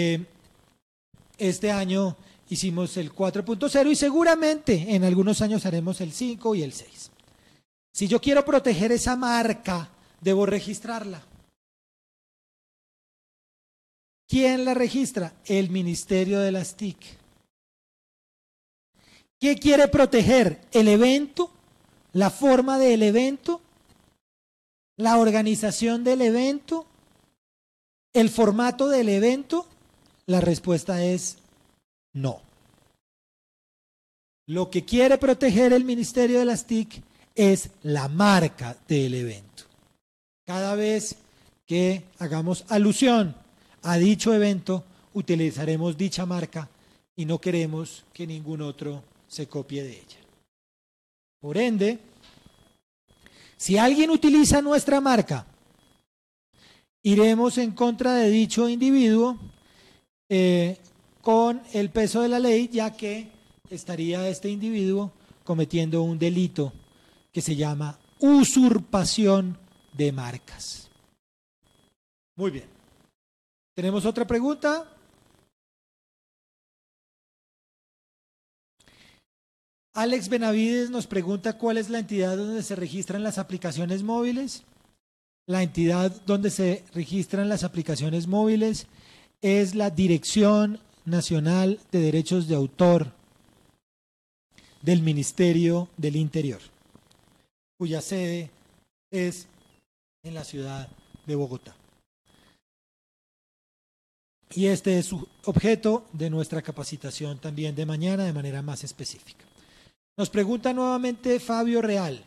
este año hicimos el 4.0 y seguramente en algunos años haremos el 5 y el 6. Si yo quiero proteger esa marca, debo registrarla. ¿Quién la registra? El Ministerio de las TIC. ¿Qué quiere proteger? ¿El evento? ¿La forma del evento? ¿La organización del evento? ¿El formato del evento? La respuesta es no. Lo que quiere proteger el Ministerio de las TIC es la marca del evento. Cada vez que hagamos alusión a dicho evento, utilizaremos dicha marca y no queremos que ningún otro se copie de ella. Por ende, si alguien utiliza nuestra marca, iremos en contra de dicho individuo con el peso de la ley, ya que estaría este individuo cometiendo un delito que se llama usurpación de marcas. Muy bien. ¿Tenemos otra pregunta? Alex Benavides nos pregunta cuál es la entidad donde se registran las aplicaciones móviles. La entidad donde se registran las aplicaciones móviles es la Dirección Nacional de Derechos de Autor del Ministerio del Interior, cuya sede es en la ciudad de Bogotá. Y este es su objeto de nuestra capacitación también de mañana de manera más específica. Nos pregunta nuevamente Fabio Real.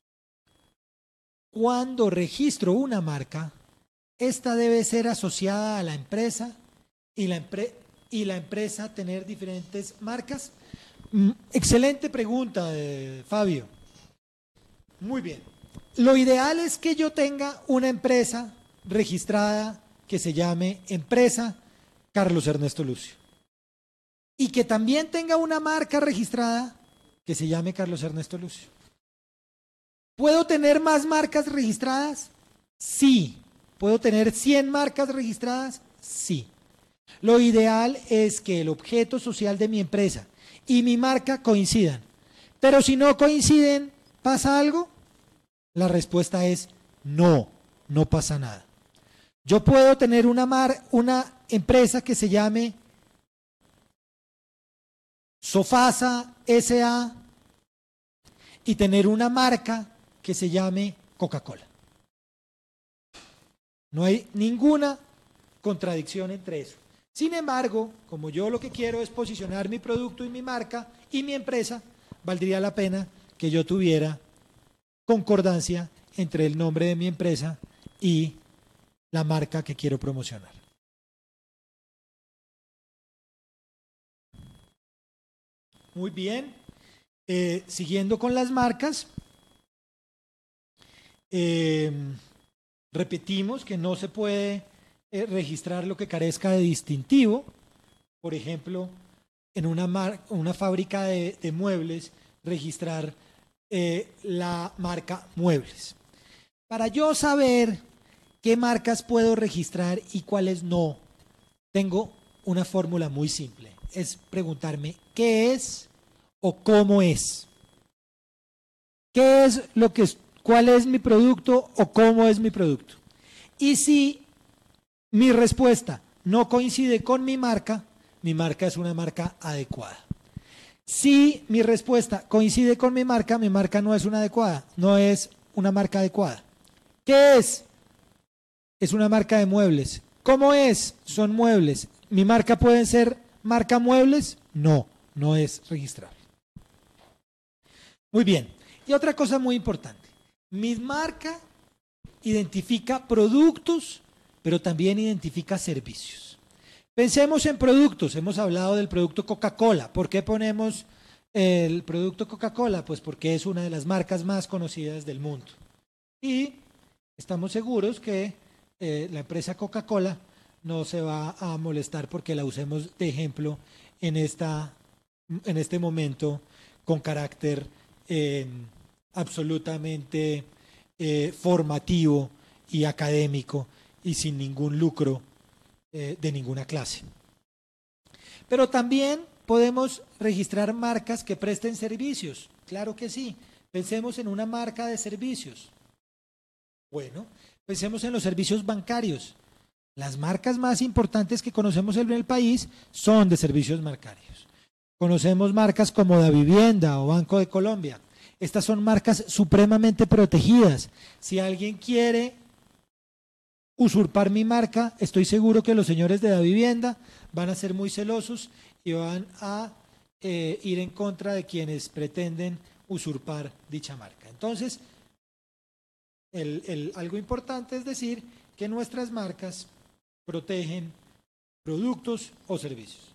Cuando registro una marca, esta debe ser asociada a la empresa y la empresa tener diferentes marcas. Excelente pregunta, Fabio. Muy bien. Lo ideal es que yo tenga una empresa registrada que se llame Empresa Carlos Ernesto Lucio. Y que también tenga una marca registrada que se llame Carlos Ernesto Lucio. ¿Puedo tener más marcas registradas? Sí. ¿Puedo tener 100 marcas registradas? Sí. Lo ideal es que el objeto social de mi empresa y mi marca coincidan. Pero si no coinciden, ¿pasa algo? La respuesta es no, no pasa nada. Yo puedo tener una empresa que se llame Sofasa S.A. y tener una marca que se llame Coca-Cola. No hay ninguna contradicción entre eso. Sin embargo, como yo lo que quiero es posicionar mi producto y mi marca y mi empresa, valdría la pena que yo tuviera concordancia entre el nombre de mi empresa y la marca que quiero promocionar. Muy bien. Siguiendo con las marcas, repetimos que no se puede registrar lo que carezca de distintivo. Por ejemplo, en una fábrica de muebles, registrar la marca Muebles. Para yo saber qué marcas puedo registrar y cuáles no, tengo una fórmula muy simple. Es preguntarme qué es o cómo es. ¿Qué es lo que es? ¿Cuál es mi producto o cómo es mi producto? Y si mi respuesta no coincide con mi marca es una marca adecuada. Si mi respuesta coincide con mi marca no es una adecuada, no es una marca adecuada. ¿Qué es? Es una marca de muebles. ¿Cómo es? Son muebles. ¿Mi marca puede ser marca muebles? No, no es registrable. Muy bien. Y otra cosa muy importante. Mi marca identifica productos, pero también identifica servicios. Pensemos en productos. Hemos hablado del producto Coca-Cola. ¿Por qué ponemos el producto Coca-Cola? Pues porque es una de las marcas más conocidas del mundo. Y estamos seguros que la empresa Coca-Cola no se va a molestar porque la usemos de ejemplo en este momento con carácter absolutamente formativo y académico y sin ningún lucro de ninguna clase. Pero también podemos registrar marcas que presten servicios. Claro que sí. Pensemos en una marca de servicios. Bueno, pensemos en los servicios bancarios. Las marcas más importantes que conocemos en el país son de servicios bancarios. Conocemos marcas como Davivienda o Banco de Colombia. Estas son marcas supremamente protegidas. Si alguien quiere usurpar mi marca, estoy seguro que los señores de Davivienda van a ser muy celosos y van a ir en contra de quienes pretenden usurpar dicha marca. Entonces, algo importante es decir que nuestras marcas protegen productos o servicios.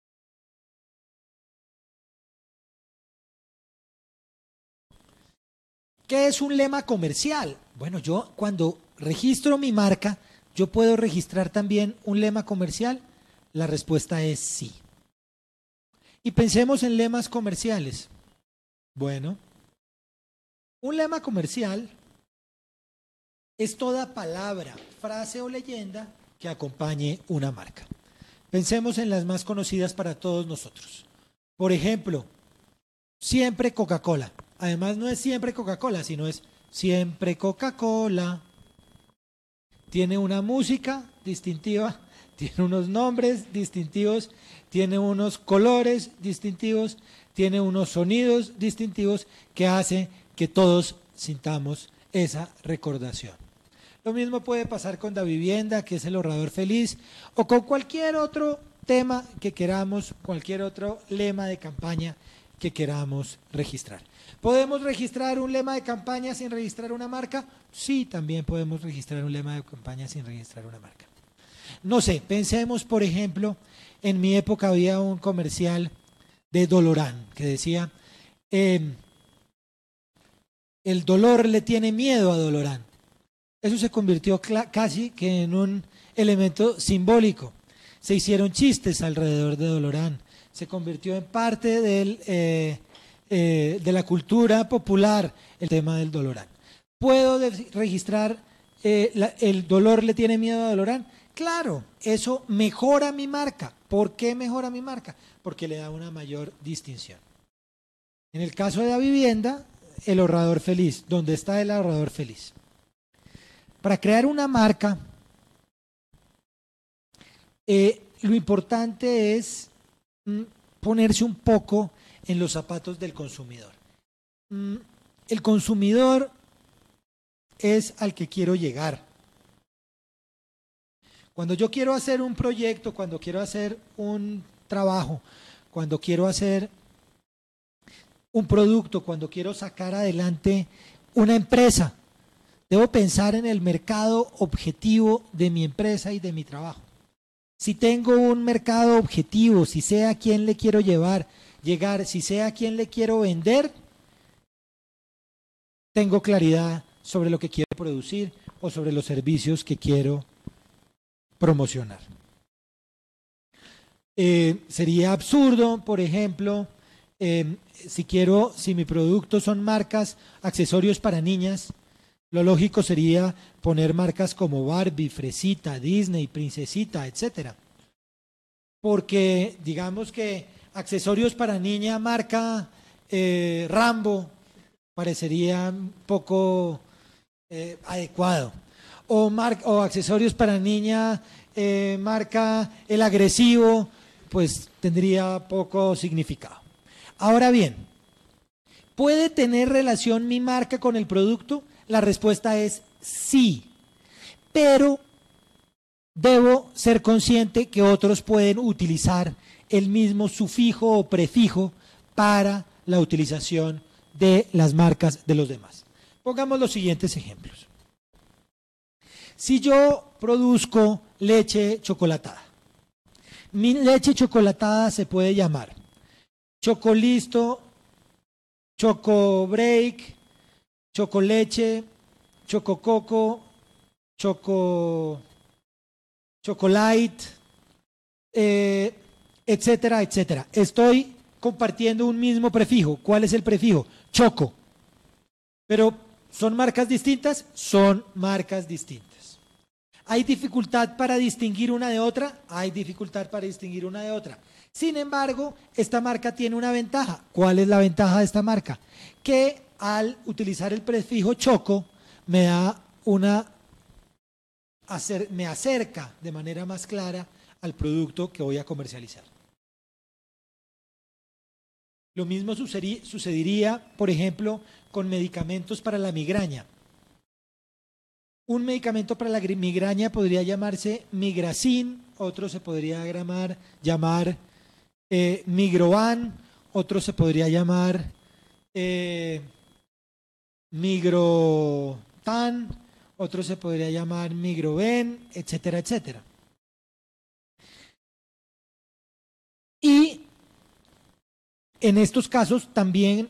¿Qué es un lema comercial? Bueno, yo cuando registro mi marca, ¿yo puedo registrar también un lema comercial? La respuesta es sí. Y pensemos en lemas comerciales. Bueno, un lema comercial es toda palabra, frase o leyenda que acompañe una marca. Pensemos en las más conocidas para todos nosotros. Por ejemplo, siempre Coca-Cola. Además no es siempre Coca-Cola, sino es siempre Coca-Cola. Tiene una música distintiva, tiene unos nombres distintivos, tiene unos colores distintivos, tiene unos sonidos distintivos que hace que todos sintamos esa recordación. Lo mismo puede pasar con Davivienda, que es el ahorrador feliz, o con cualquier otro tema que queramos, cualquier otro lema de campaña que queramos registrar. ¿Podemos registrar un lema de campaña sin registrar una marca? Sí, también podemos registrar un lema de campaña sin registrar una marca. No sé, pensemos, por ejemplo, en mi época había un comercial de Dolorán que decía, el dolor le tiene miedo a Dolorán. Eso se convirtió casi que en un elemento simbólico. Se hicieron chistes alrededor de Dolorán. Se convirtió en parte de la cultura popular el tema del Dolorán. ¿Puedo registrar el dolor le tiene miedo a Dolorán? Claro, eso mejora mi marca. ¿Por qué mejora mi marca? Porque le da una mayor distinción. En el caso de la vivienda, el ahorrador feliz. ¿Dónde está el ahorrador feliz? Para crear una marca, lo importante es ponerse un poco en los zapatos del consumidor. El consumidor es al que quiero llegar. Cuando yo quiero hacer un proyecto, cuando quiero hacer un trabajo, cuando quiero hacer un producto, cuando quiero sacar adelante una empresa, debo pensar en el mercado objetivo de mi empresa y de mi trabajo. Si tengo un mercado objetivo, si sé a quién le quiero llegar, si sé a quién le quiero vender, tengo claridad sobre lo que quiero producir o sobre los servicios que quiero promocionar. Sería absurdo, por ejemplo, si mi producto son marcas, accesorios para niñas, lo lógico sería poner marcas como Barbie, Fresita, Disney, Princesita, etcétera. Porque digamos que accesorios para niña marca Rambo parecería un poco adecuado. O accesorios para niña marca El Agresivo, pues tendría poco significado. Ahora bien, ¿puede tener relación mi marca con el producto? La respuesta es sí, pero debo ser consciente que otros pueden utilizar el mismo sufijo o prefijo para la utilización de las marcas de los demás. Pongamos los siguientes ejemplos. Si yo produzco leche chocolatada, mi leche chocolatada se puede llamar Chocolisto, Chocobreak, Chocoleche, Chocococo, Chocolate, etcétera, etcétera. Estoy compartiendo un mismo prefijo. ¿Cuál es el prefijo? Choco. Pero ¿son marcas distintas? Son marcas distintas. ¿Hay dificultad para distinguir una de otra? Hay dificultad para distinguir una de otra. Sin embargo, esta marca tiene una ventaja. ¿Cuál es la ventaja de esta marca? Que al utilizar el prefijo choco me acerca de manera más clara al producto que voy a comercializar. Lo mismo sucedería, por ejemplo, con medicamentos para la migraña. Un medicamento para la migraña podría llamarse Migracin, otro se podría llamar Migroban, otro se podría llamar Migrotan, otro se podría llamar Migroben, etcétera, etcétera. Y en estos casos también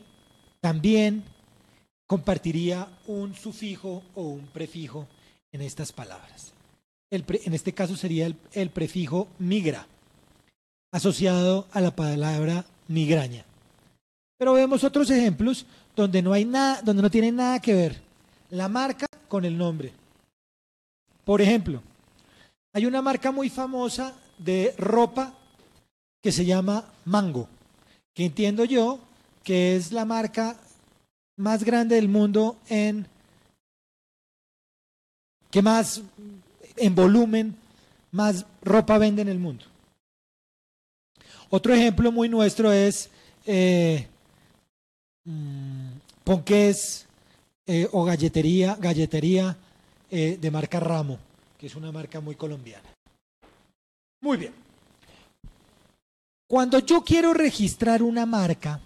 compartiría un sufijo o un prefijo en estas palabras. En este caso sería el prefijo migra, asociado a la palabra migraña. Pero vemos otros ejemplos donde no hay nada, donde no tiene nada que ver la marca con el nombre. Por ejemplo, hay una marca muy famosa de ropa que se llama Mango, que entiendo yo que es la marca más grande del mundo que más en volumen, más ropa vende en el mundo. Otro ejemplo muy nuestro es ponqués o galletería de marca Ramo, que es una marca muy colombiana. Muy bien. Cuando yo quiero registrar una marca,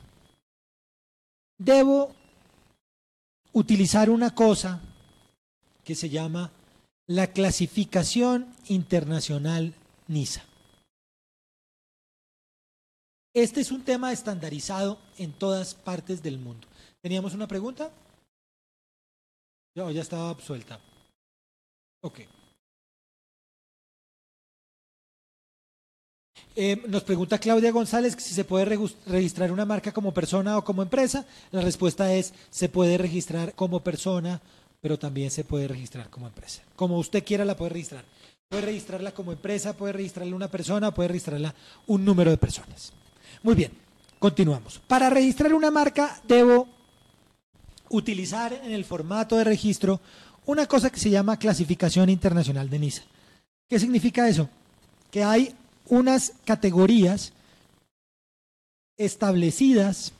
debo utilizar una cosa que se llama la clasificación internacional NISA. Este es un tema estandarizado en todas partes del mundo. ¿Teníamos una pregunta? Ya estaba absuelta. Ok. Nos pregunta Claudia González si se puede registrar una marca como persona o como empresa. La respuesta es, se puede registrar como persona, pero también se puede registrar como empresa. Como usted quiera la puede registrar. Puede registrarla como empresa, puede registrarla una persona, puede registrarla un número de personas. Muy bien, continuamos. Para registrar una marca debo utilizar en el formato de registro una cosa que se llama clasificación internacional de NISA. ¿Qué significa eso? Que hay unas categorías establecidas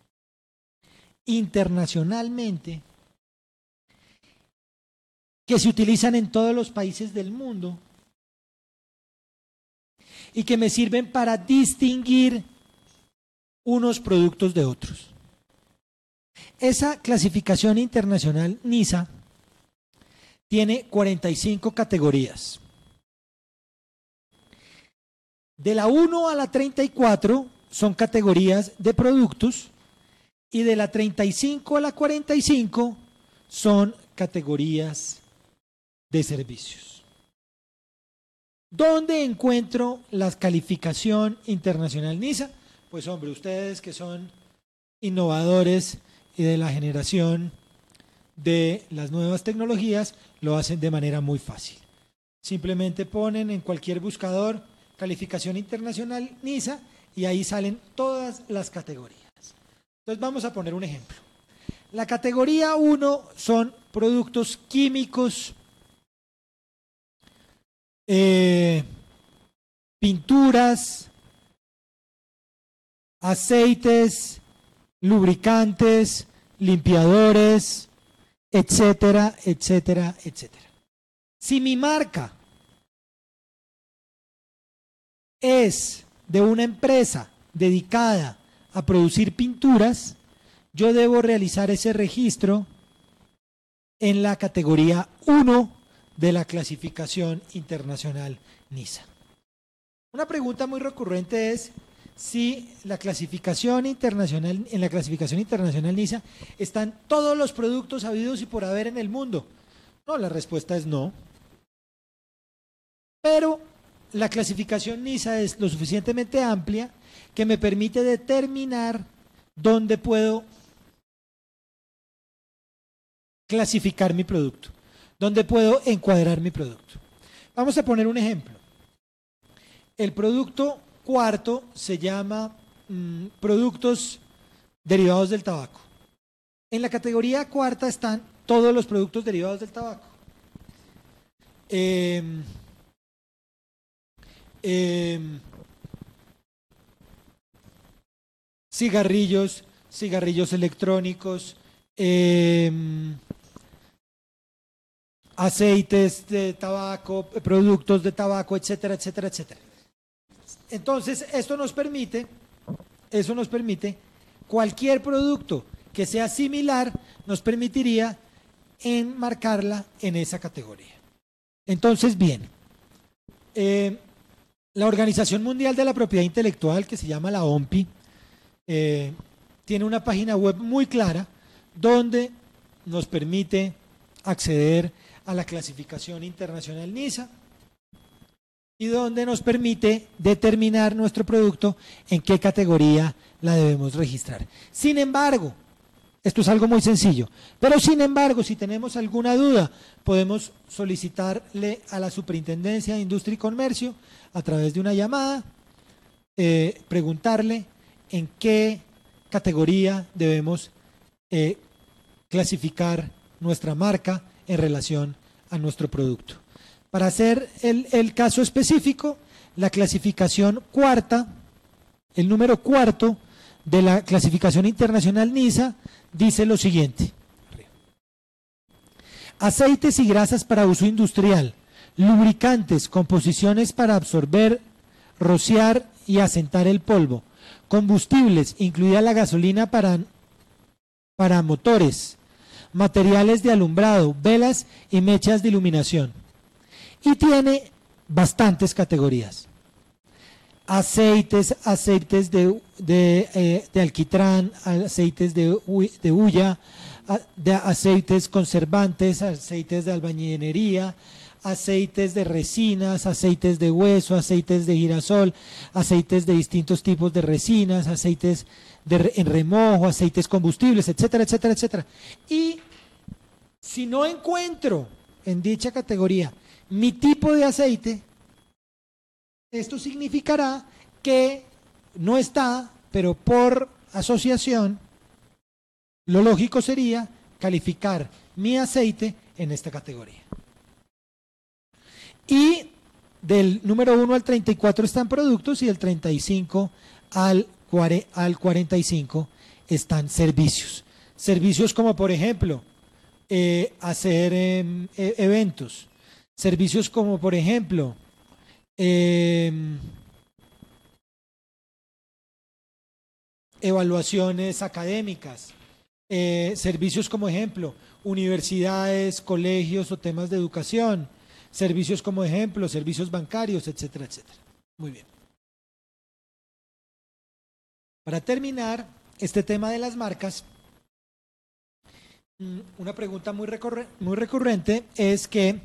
internacionalmente que se utilizan en todos los países del mundo y que me sirven para distinguir unos productos de otros. Esa clasificación internacional NISA tiene 45 categorías. De la 1 a la 34 son categorías de productos y de la 35 a la 45 son categorías de servicios. ¿Dónde encuentro la calificación internacional NISA? Pues hombre, ustedes que son innovadores y de la generación de las nuevas tecnologías, lo hacen de manera muy fácil. Simplemente ponen en cualquier buscador calificación internacional NISA y ahí salen todas las categorías. Entonces vamos a poner un ejemplo. La categoría 1 son productos químicos, pinturas, aceites, lubricantes, limpiadores, etcétera, etcétera, etcétera. Si mi marca es de una empresa dedicada a producir pinturas, yo debo realizar ese registro en la categoría 1 de la clasificación internacional NISA. Una pregunta muy recurrente es si la clasificación internacional, en la clasificación internacional NISA están todos los productos habidos y por haber en el mundo. No, la respuesta es no. Pero la clasificación NISA es lo suficientemente amplia que me permite determinar dónde puedo clasificar mi producto, dónde puedo encuadrar mi producto. Vamos a poner un ejemplo. El producto cuarto se llama productos derivados del tabaco. En la categoría cuarta están todos los productos derivados del tabaco. Cigarrillos, cigarrillos electrónicos, aceites de tabaco, productos de tabaco, etcétera, etcétera, etcétera. Entonces, eso nos permite, cualquier producto que sea similar, nos permitiría enmarcarla en esa categoría. Entonces, bien, la Organización Mundial de la Propiedad Intelectual, que se llama la OMPI, tiene una página web muy clara donde nos permite acceder a la clasificación internacional NISA y donde nos permite determinar nuestro producto en qué categoría la debemos registrar. Sin embargo, esto es algo muy sencillo, pero sin embargo, si tenemos alguna duda, podemos solicitarle a la Superintendencia de Industria y Comercio a través de una llamada, preguntarle en qué categoría debemos clasificar nuestra marca en relación a nuestro producto. Para hacer el caso específico, la clasificación cuarta, el número cuarto de la clasificación internacional NISA dice lo siguiente: aceites y grasas para uso industrial, lubricantes, composiciones para absorber, rociar y asentar el polvo, combustibles, incluida la gasolina para motores, materiales de alumbrado, velas y mechas de iluminación. Y tiene bastantes categorías. Aceites de alquitrán, aceites de hulla, de aceites conservantes, aceites de albañilería, aceites de resinas, aceites de hueso, aceites de girasol, aceites de distintos tipos de resinas, aceites en remojo, aceites combustibles, etcétera, etcétera, etcétera. Y si no encuentro en dicha categoría mi tipo de aceite, esto significará que no está, pero por asociación, lo lógico sería calificar mi aceite en esta categoría. Y del número 1 al 34 están productos y del 35 al 45 están servicios. Servicios como, por ejemplo, hacer eventos. Servicios como, por ejemplo, evaluaciones académicas, servicios como ejemplo, universidades, colegios o temas de educación, servicios como ejemplo, servicios bancarios, etcétera, etcétera. Muy bien. Para terminar este tema de las marcas, una pregunta muy recurrente es que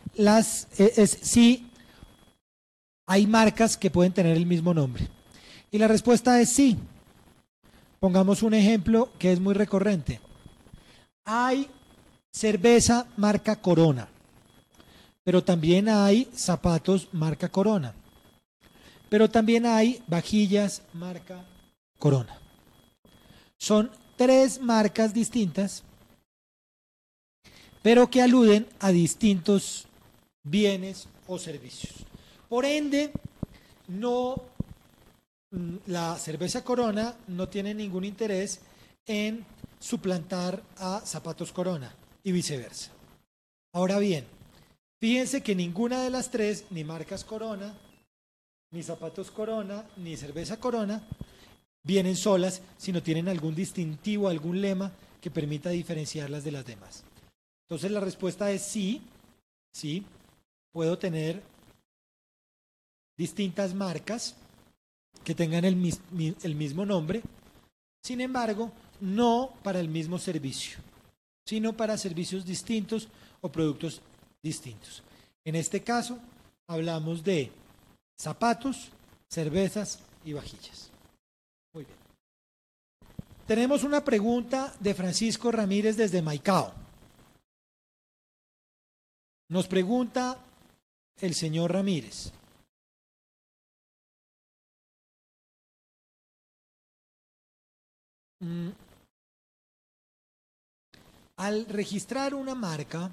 si hay marcas que pueden tener el mismo nombre. Y la respuesta es sí. Pongamos un ejemplo que es muy recurrente. Hay cerveza marca Corona, pero también hay zapatos marca Corona, pero también hay vajillas marca Corona. Son tres marcas distintas, pero que aluden a distintos bienes o servicios. Por ende, la cerveza Corona no tiene ningún interés en suplantar a zapatos Corona y viceversa. Ahora bien, fíjense que ninguna de las tres, ni marcas Corona, ni zapatos Corona, ni cerveza Corona, vienen solas, sino tienen algún distintivo, algún lema que permita diferenciarlas de las demás. Entonces la respuesta es sí, sí, puedo tener distintas marcas que tengan el mismo nombre, sin embargo, no para el mismo servicio, sino para servicios distintos o productos distintos. En este caso, hablamos de zapatos, cervezas y vajillas. Muy bien. Tenemos una pregunta de Francisco Ramírez desde Maicao. Nos pregunta el señor Ramírez. Al registrar una marca,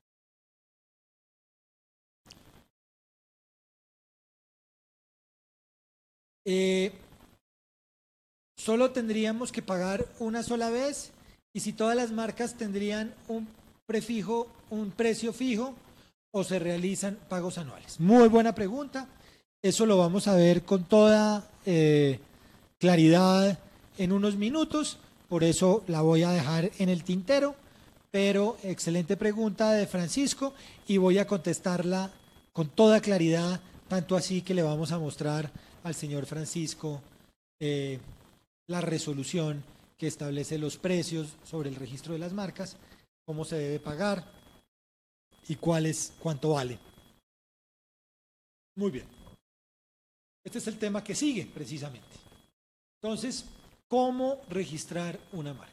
solo tendríamos que pagar una sola vez, y si todas las marcas tendrían un prefijo, un precio fijo, o se realizan pagos anuales. Muy buena pregunta. Eso lo vamos a ver con toda claridad en unos minutos, por eso la voy a dejar en el tintero, pero excelente pregunta de Francisco y voy a contestarla con toda claridad, tanto así que le vamos a mostrar al señor Francisco la resolución que establece los precios sobre el registro de las marcas, cómo se debe pagar y cuánto vale. Muy bien. Este es el tema que sigue, precisamente. Entonces, ¿cómo registrar una marca?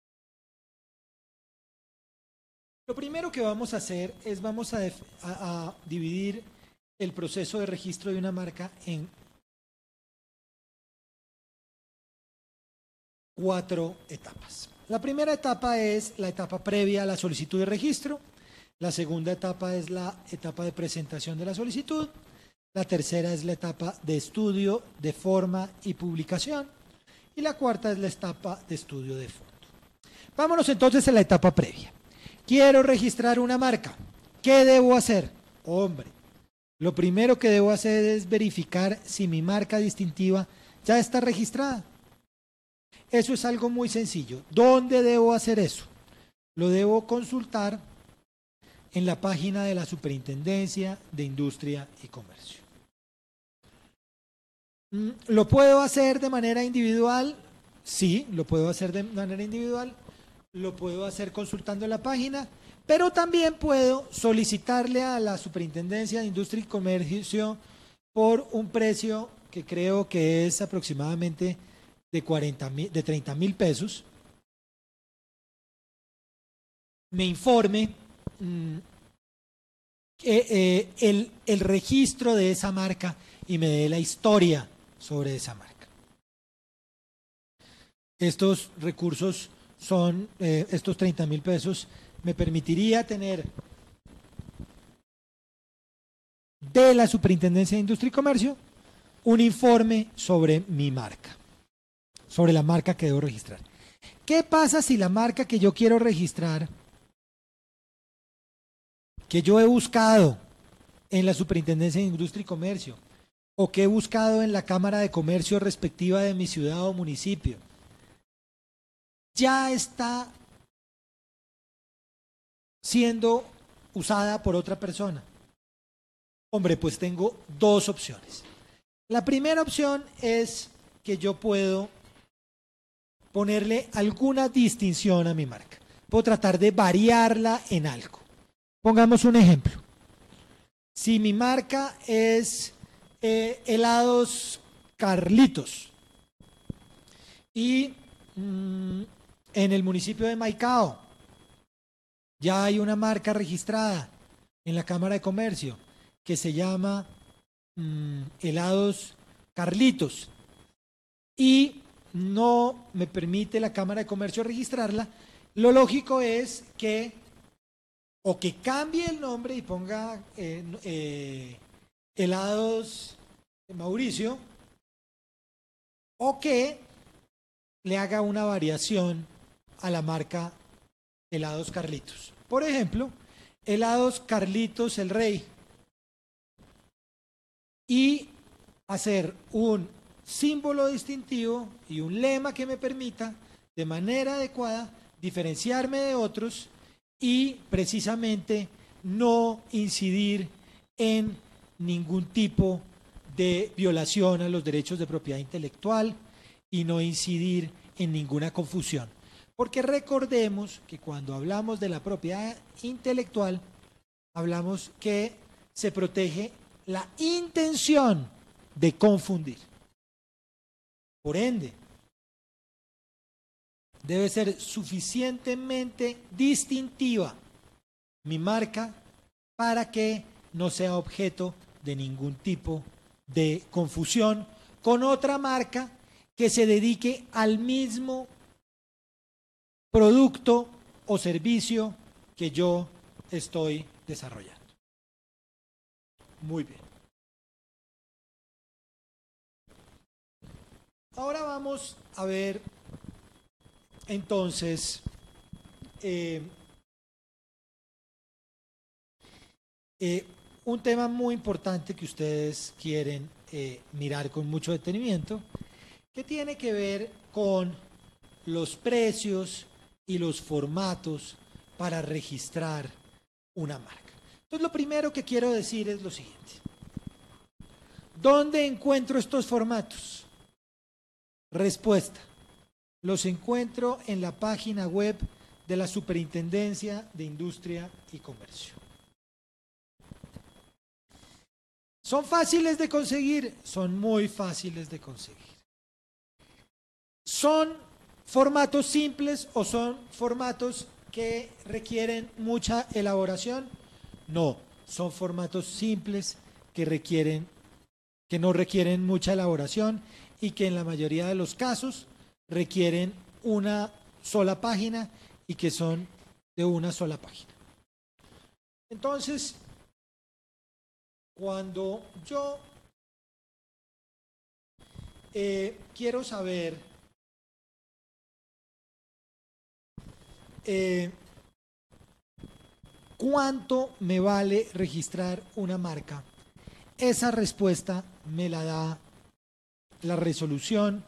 Lo primero que vamos a hacer es vamos a dividir el proceso de registro de una marca en 4 etapas. La primera etapa es la etapa previa a la solicitud de registro. La segunda etapa es la etapa de presentación de la solicitud. La tercera es la etapa de estudio de forma y publicación. Y la cuarta es la etapa de estudio de fondo. Vámonos entonces a la etapa previa. Quiero registrar una marca. ¿Qué debo hacer? Hombre, lo primero que debo hacer es verificar si mi marca distintiva ya está registrada. Eso es algo muy sencillo. ¿Dónde debo hacer eso? Lo debo consultar en la página de la Superintendencia de Industria y Comercio. ¿Lo puedo hacer de manera individual? Sí, lo puedo hacer de manera individual. Lo puedo hacer consultando la página, pero también puedo solicitarle a la Superintendencia de Industria y Comercio por un precio que creo que es aproximadamente de 30.000 pesos. Me informe el registro de esa marca y me dé la historia sobre esa marca. Estos recursos son, estos 30.000 pesos, me permitiría tener de la Superintendencia de Industria y Comercio un informe sobre mi marca, sobre la marca que debo registrar. ¿Qué pasa si la marca que yo quiero registrar, que yo he buscado en la Superintendencia de Industria y Comercio, o que he buscado en la Cámara de Comercio respectiva de mi ciudad o municipio, ya está siendo usada por otra persona? Hombre, pues tengo dos opciones. La primera opción es que yo puedo ponerle alguna distinción a mi marca. Puedo tratar de variarla en algo. Pongamos un ejemplo. Si mi marca es helados Carlitos y en el municipio de Maicao ya hay una marca registrada en la Cámara de Comercio que se llama helados Carlitos y no me permite la Cámara de Comercio registrarla, lo lógico es que o que cambie el nombre y ponga helados Mauricio, o que le haga una variación a la marca helados Carlitos. Por ejemplo, helados Carlitos el Rey. Y hacer un símbolo distintivo y un lema que me permita de manera adecuada diferenciarme de otros y precisamente no incidir en ningún tipo de violación a los derechos de propiedad intelectual y no incidir en ninguna confusión. Porque recordemos que cuando hablamos de la propiedad intelectual, hablamos que se protege la intención de confundir. Por ende, debe ser suficientemente distintiva mi marca para que no sea objeto de ningún tipo de confusión con otra marca que se dedique al mismo producto o servicio que yo estoy desarrollando. Muy bien. Ahora vamos a ver entonces un tema muy importante que ustedes quieren mirar con mucho detenimiento, que tiene que ver con los precios y los formatos para registrar una marca. Entonces, lo primero que quiero decir es lo siguiente. ¿Dónde encuentro estos formatos? Respuesta. Los encuentro en la página web de la Superintendencia de Industria y Comercio. ¿Son fáciles de conseguir? Son muy fáciles de conseguir. ¿Son formatos simples o son formatos que requieren mucha elaboración? No, son formatos simples que no requieren mucha elaboración y que en la mayoría de los casos requieren una sola página y que son de una sola página. Entonces, cuando yo quiero saber cuánto me vale registrar una marca, esa respuesta me la da la resolución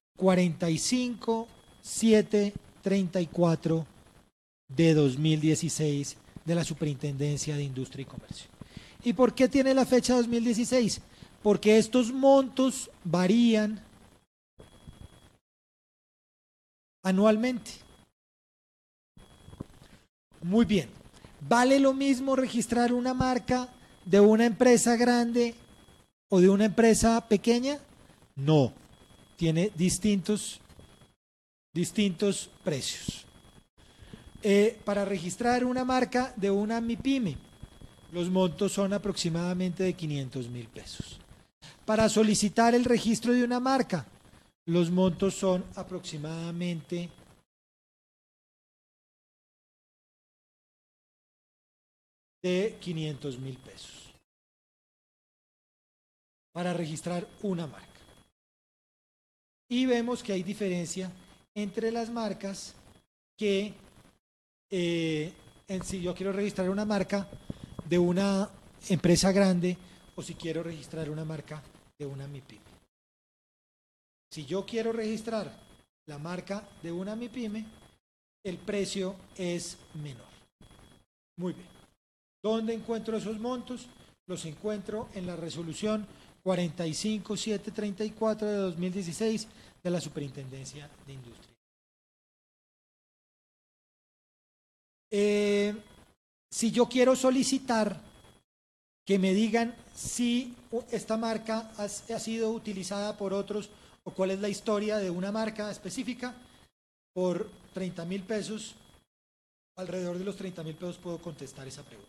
45734 de 2016 de la Superintendencia de Industria y Comercio. ¿Y por qué tiene la fecha 2016? Porque estos montos varían anualmente. Muy bien. ¿Vale lo mismo registrar una marca de una empresa grande o de una empresa pequeña? No. Tiene distintos precios. Para registrar una marca de una MIPYME, los montos son aproximadamente de 500.000 pesos. Para solicitar el registro de una marca, los montos son aproximadamente de 500.000 pesos. Para registrar una marca. Y vemos que hay diferencia entre las marcas que, si yo quiero registrar una marca de una empresa grande o si quiero registrar una marca de una MIPYME. Si yo quiero registrar la marca de una MIPYME, el precio es menor. Muy bien. ¿Dónde encuentro esos montos? Los encuentro en la resolución 45734 de 2016 de la Superintendencia de Industria. Si yo quiero solicitar que me digan si esta marca ha sido utilizada por otros o cuál es la historia de una marca específica, por 30.000 pesos, alrededor de los 30.000 pesos puedo contestar esa pregunta.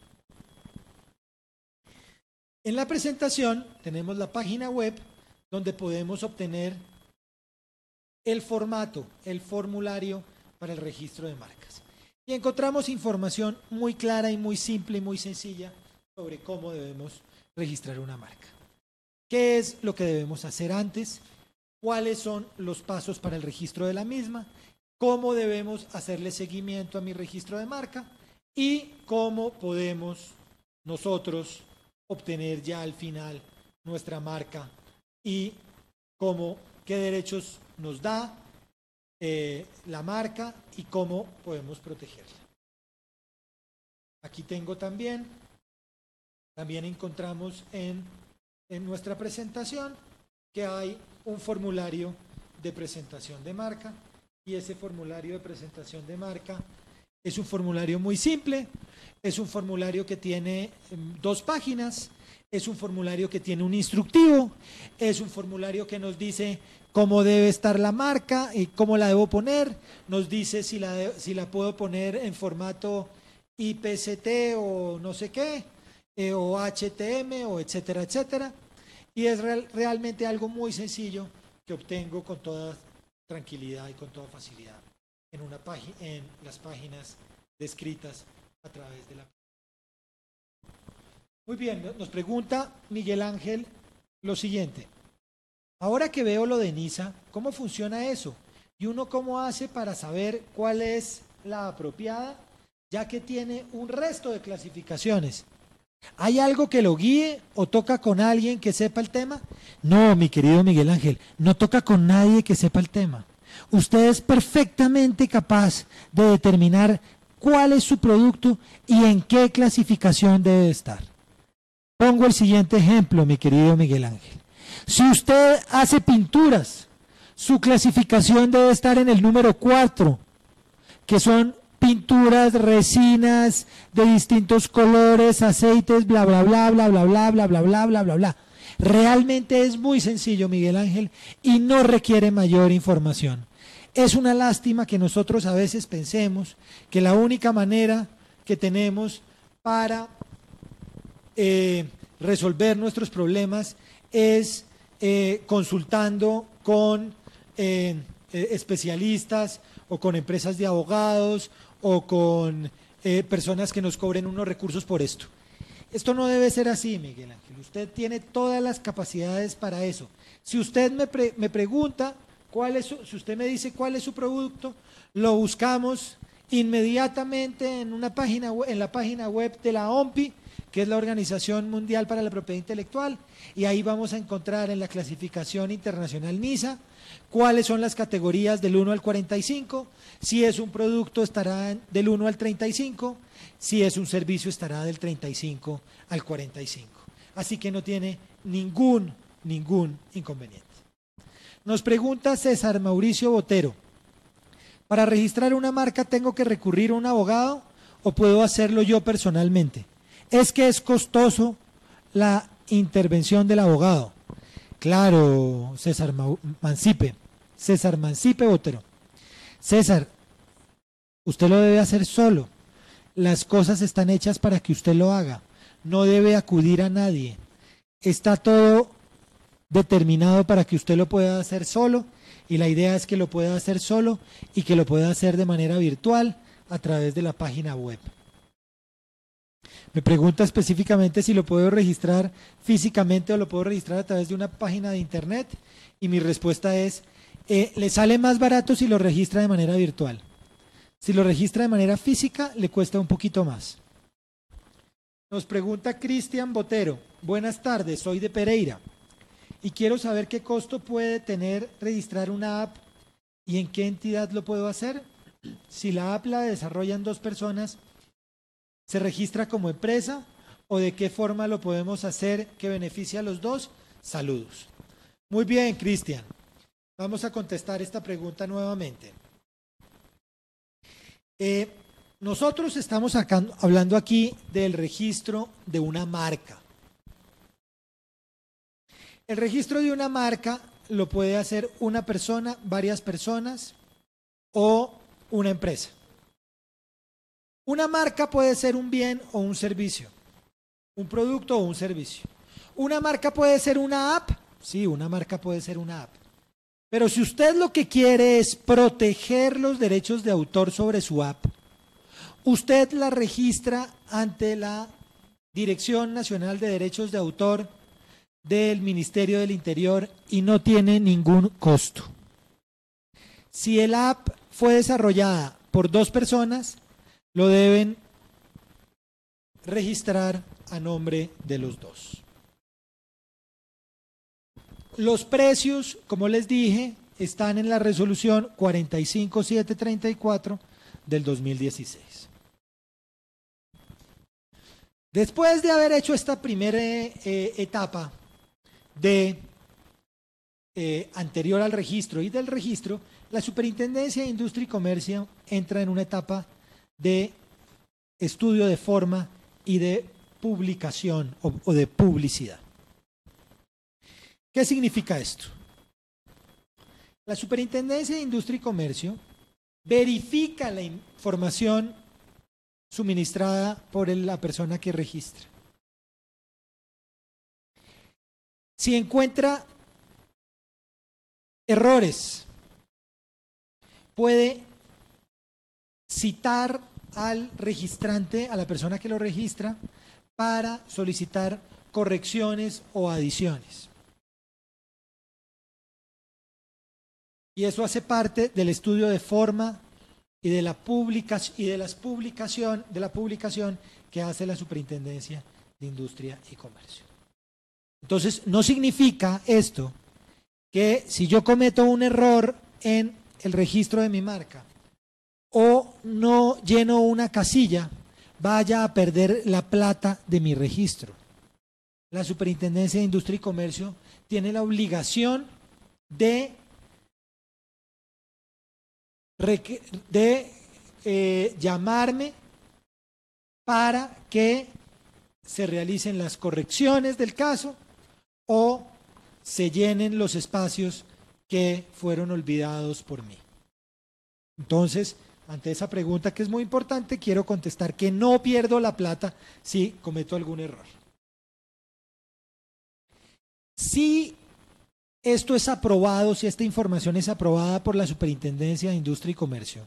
En la presentación tenemos la página web donde podemos obtener el formato, el formulario para el registro de marcas. Y encontramos información muy clara y muy simple y muy sencilla sobre cómo debemos registrar una marca. ¿Qué es lo que debemos hacer antes? ¿Cuáles son los pasos para el registro de la misma? ¿Cómo debemos hacerle seguimiento a mi registro de marca? Y cómo podemos nosotros obtener ya al final nuestra marca y qué derechos nos da la marca y cómo podemos protegerla. Aquí tengo también encontramos en nuestra presentación que hay un formulario de presentación de marca, y ese formulario de presentación de marca es un formulario muy simple, es un formulario que tiene 2 páginas, es un formulario que tiene un instructivo, es un formulario que nos dice cómo debe estar la marca y cómo la debo poner, nos dice si la puedo poner en formato IPCT o no sé qué, o HTML o etcétera, etcétera, y es realmente algo muy sencillo que obtengo con toda tranquilidad y con toda facilidad en las páginas descritas a través de la. Muy bien, nos pregunta Miguel Ángel lo siguiente: ahora que veo lo de NISA, ¿cómo funciona eso? ¿Y uno cómo hace para saber cuál es la apropiada, ya que tiene un resto de clasificaciones? ¿Hay algo que lo guíe o toca con alguien que sepa el tema? No, mi querido Miguel Ángel, no toca con nadie que sepa el tema. Usted es perfectamente capaz de determinar cuál es su producto y en qué clasificación debe estar. Pongo el siguiente ejemplo, mi querido Miguel Ángel. Si usted hace pinturas, su clasificación debe estar en el número 4, que son pinturas, resinas de distintos colores, aceites, bla, bla, bla, bla, bla, bla, bla, bla, bla, bla, bla, bla. Realmente es muy sencillo, Miguel Ángel, y no requiere mayor información. Es una lástima que nosotros a veces pensemos que la única manera que tenemos para resolver nuestros problemas es consultando con especialistas o con empresas de abogados o con personas que nos cobren unos recursos por esto. Esto no debe ser así, Miguel Ángel. Usted tiene todas las capacidades para eso. Si usted me pregunta si usted me dice cuál es su producto, lo buscamos inmediatamente en la página web de la OMPI, que es la Organización Mundial para la Propiedad Intelectual, y ahí vamos a encontrar en la clasificación internacional NISA cuáles son las categorías del 1 al 45, si es un producto estará del 1 al 35, si es un servicio estará del 35 al 45. Así que no tiene ningún inconveniente. Nos pregunta César Mauricio Botero: ¿para registrar una marca tengo que recurrir a un abogado o puedo hacerlo yo personalmente? Es que es costoso la intervención del abogado. Claro, César Mancipe Botero. César, usted lo debe hacer solo. Las cosas están hechas para que usted lo haga. No debe acudir a nadie. Está todo determinado para que usted lo pueda hacer solo, y la idea es que lo pueda hacer solo y que lo pueda hacer de manera virtual a través de la página web. Me pregunta específicamente si lo puedo registrar físicamente o lo puedo registrar a través de una página de internet, y mi respuesta es, le sale más barato si lo registra de manera virtual. Si lo registra de manera física, le cuesta un poquito más. Nos pregunta Cristian Botero: buenas tardes, soy de Pereira y quiero saber qué costo puede tener registrar una app ¿Y en qué entidad lo puedo hacer? Si la app la desarrollan 2 personas, ¿se registra como empresa o de qué forma lo podemos hacer que beneficie a los dos? Saludos. Muy bien, Cristian. Vamos a contestar esta pregunta nuevamente. Nosotros estamos hablando aquí del registro de una marca. El registro de una marca lo puede hacer una persona, varias personas o una empresa. Una marca puede ser un bien o un servicio, un producto o un servicio. Una marca puede ser una app, sí, una marca puede ser una app. Pero si usted lo que quiere es proteger los derechos de autor sobre su app, usted la registra ante la Dirección Nacional de Derechos de Autor del Ministerio del Interior y no tiene ningún costo. Si el app fue desarrollada por 2 personas, lo deben registrar a nombre de los 2. Los precios, como les dije, están en la resolución 45734 del 2016. Después de haber hecho esta primera etapa de anterior al registro y del registro, la Superintendencia de Industria y Comercio entra en una etapa de estudio de forma y de publicación o de publicidad. ¿Qué significa esto? La Superintendencia de Industria y Comercio verifica la información suministrada por la persona que registra. Si encuentra errores, puede citar al registrante, a la persona que lo registra, para solicitar correcciones o adiciones. Y eso hace parte del estudio de forma y de la publicación que hace la Superintendencia de Industria y Comercio. Entonces, no significa esto que si yo cometo un error en el registro de mi marca o no lleno una casilla, vaya a perder la plata de mi registro. La Superintendencia de Industria y Comercio tiene la obligación de llamarme para que se realicen las correcciones del caso o se llenen los espacios que fueron olvidados por mí. Entonces, ante esa pregunta que es muy importante, quiero contestar que no pierdo la plata si cometo algún error. Si esto es aprobado, si esta información es aprobada por la Superintendencia de Industria y Comercio,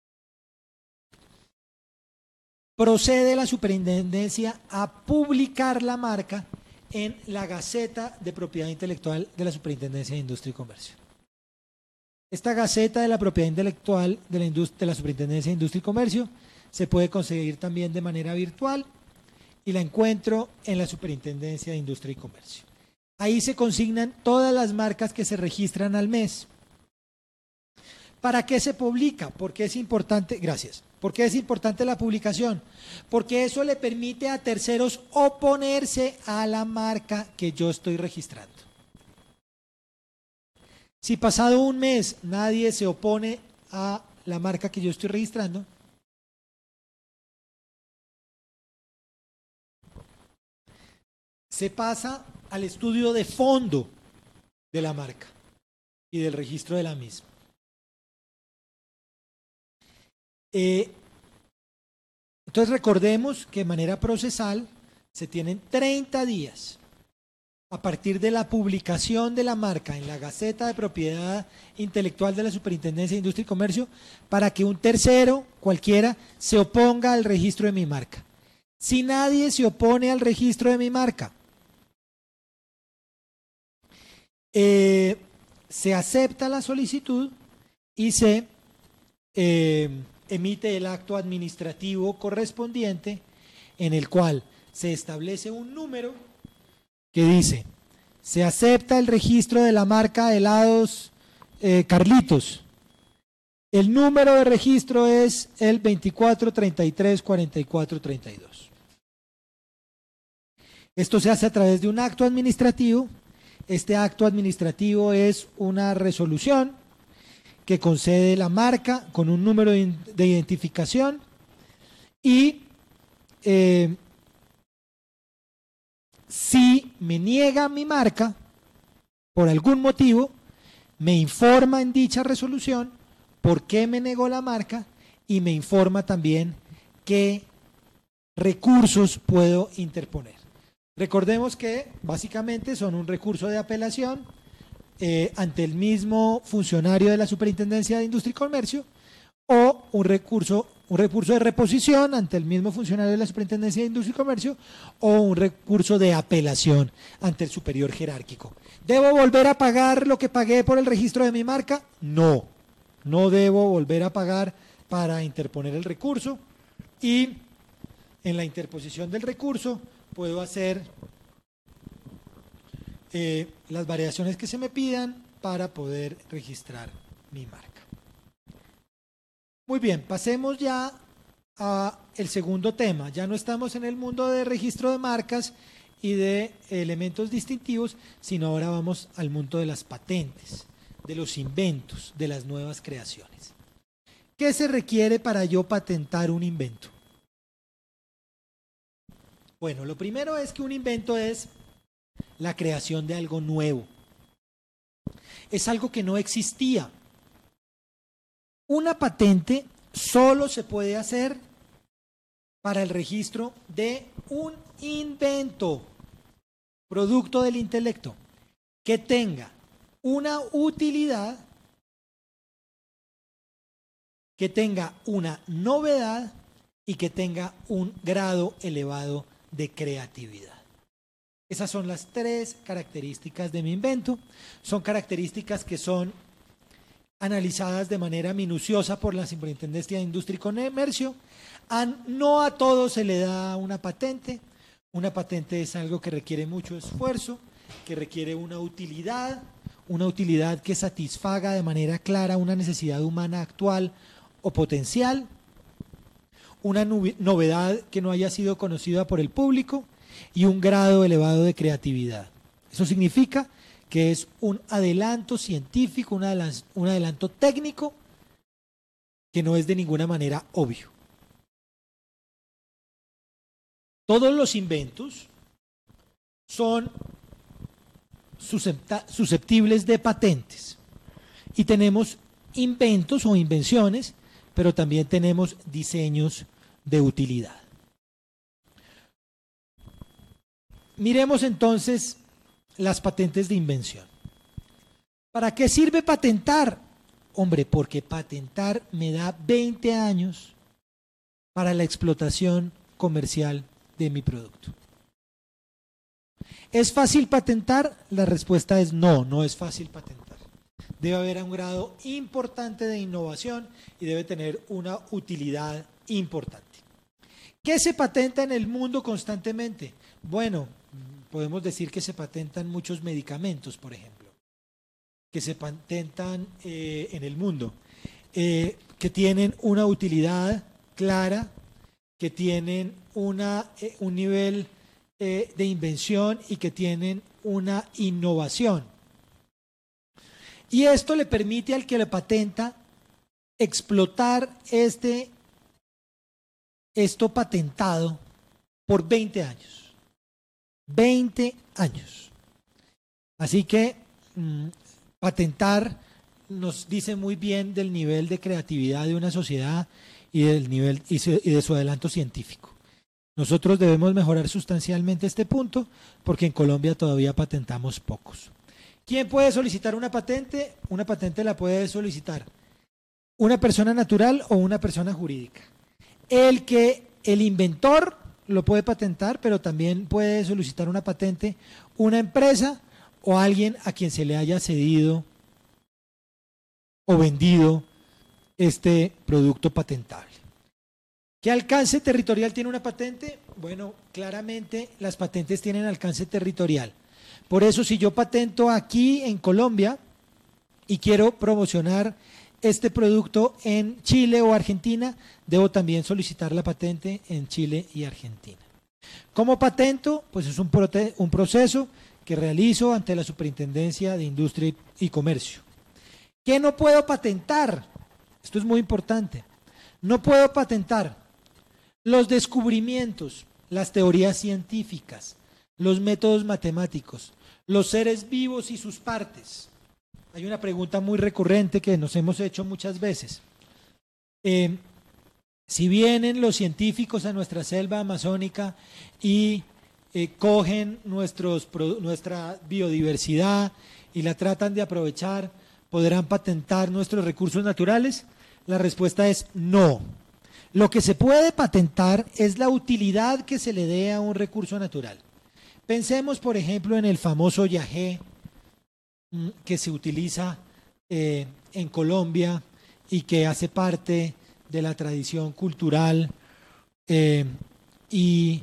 procede la Superintendencia a publicar la marca en la Gaceta de Propiedad Intelectual de la Superintendencia de Industria y Comercio. Esta Gaceta de la Propiedad Intelectual de la Superintendencia de Industria y Comercio se puede conseguir también de manera virtual y la encuentro en la Superintendencia de Industria y Comercio. Ahí se consignan todas las marcas que se registran al mes. ¿Para qué se publica? Porque es importante, gracias. ¿Por qué es importante la publicación? Porque eso le permite a terceros oponerse a la marca que yo estoy registrando. Si pasado un mes nadie se opone a la marca que yo estoy registrando, se pasa al estudio de fondo de la marca y del registro de la misma. Entonces recordemos que de manera procesal se tienen 30 días a partir de la publicación de la marca en la Gaceta de Propiedad Intelectual de la Superintendencia de Industria y Comercio para que un tercero, cualquiera, se oponga al registro de mi marca. Si nadie se opone al registro de mi marca, se acepta la solicitud y se emite el acto administrativo correspondiente en el cual se establece un número que dice: se acepta el registro de la marca helados Carlitos El número de registro es el 24334432. Esto se hace a través de un acto administrativo. Este acto administrativo es una resolución que concede la marca con un número de identificación y si me niega mi marca por algún motivo, me informa en dicha resolución por qué me negó la marca y me informa también qué recursos puedo interponer. Recordemos que básicamente son un recurso de apelación ante el mismo funcionario de la Superintendencia de Industria y Comercio o un recurso de reposición ante el mismo funcionario de la Superintendencia de Industria y Comercio o un recurso de apelación ante el superior jerárquico. ¿Debo volver a pagar lo que pagué por el registro de mi marca? No, no debo volver a pagar para interponer el recurso y en la interposición del recurso puedo hacer las variaciones que se me pidan para poder registrar mi marca. Muy bien, pasemos ya a el segundo tema. Ya no estamos en el mundo de registro de marcas y de elementos distintivos, sino ahora vamos al mundo de las patentes, de los inventos, de las nuevas creaciones. ¿Qué se requiere para yo patentar un invento? Bueno, lo primero es que un invento es la creación de algo nuevo. Es algo que no existía. Una patente solo se puede hacer para el registro de un invento, producto del intelecto, que tenga una utilidad, que tenga una novedad y que tenga un grado elevado de creatividad. Esas son las tres características de mi invento. Son características que son analizadas de manera minuciosa por la Superintendencia de Industria y Comercio. No a todos se le da una patente. Una patente es algo que requiere mucho esfuerzo, que requiere una utilidad que satisfaga de manera clara una necesidad humana actual o potencial, una novedad que no haya sido conocida por el público y un grado elevado de creatividad. Eso significa que es un adelanto científico, un adelanto técnico que no es de ninguna manera obvio. Todos los inventos son susceptibles de patentes y tenemos inventos o invenciones, pero también tenemos diseños de utilidad. Miremos entonces las patentes de invención. ¿Para qué sirve patentar? Hombre, porque patentar me da 20 años para la explotación comercial de mi producto. ¿Es fácil patentar? La respuesta es no, no es fácil patentar. Debe haber un grado importante de innovación y debe tener una utilidad importante. ¿Qué se patenta en el mundo constantemente? Bueno, podemos decir que se patentan muchos medicamentos, por ejemplo, que se patentan en el mundo, que tienen una utilidad clara, que tienen un nivel de invención y que tienen una innovación. Y esto le permite al que le patenta explotar esto patentado por 20 años. 20 años. Así que patentar nos dice muy bien del nivel de creatividad de una sociedad y del nivel y de su adelanto científico. Nosotros debemos mejorar sustancialmente este punto porque en Colombia todavía patentamos pocos. ¿Quién puede solicitar una patente? Una patente la puede solicitar una persona natural o una persona jurídica. El inventor lo puede patentar, pero también puede solicitar una patente una empresa o alguien a quien se le haya cedido o vendido este producto patentable. ¿Qué alcance territorial tiene una patente? Bueno, claramente las patentes tienen alcance territorial. Por eso, si yo patento aquí en Colombia y quiero promocionar este producto en Chile o Argentina, debo también solicitar la patente en Chile y Argentina. ¿Cómo patento? Pues es un proceso que realizo ante la Superintendencia de Industria y Comercio. ¿Qué no puedo patentar? Esto es muy importante. No puedo patentar los descubrimientos, las teorías científicas, los métodos matemáticos, los seres vivos y sus partes. Hay una pregunta muy recurrente que nos hemos hecho muchas veces. Si vienen los científicos a nuestra selva amazónica y cogen nuestra biodiversidad y la tratan de aprovechar, ¿podrán patentar nuestros recursos naturales? La respuesta es no. Lo que se puede patentar es la utilidad que se le dé a un recurso natural. Pensemos, por ejemplo, en el famoso yagé que se utiliza en Colombia y que hace parte de la tradición cultural y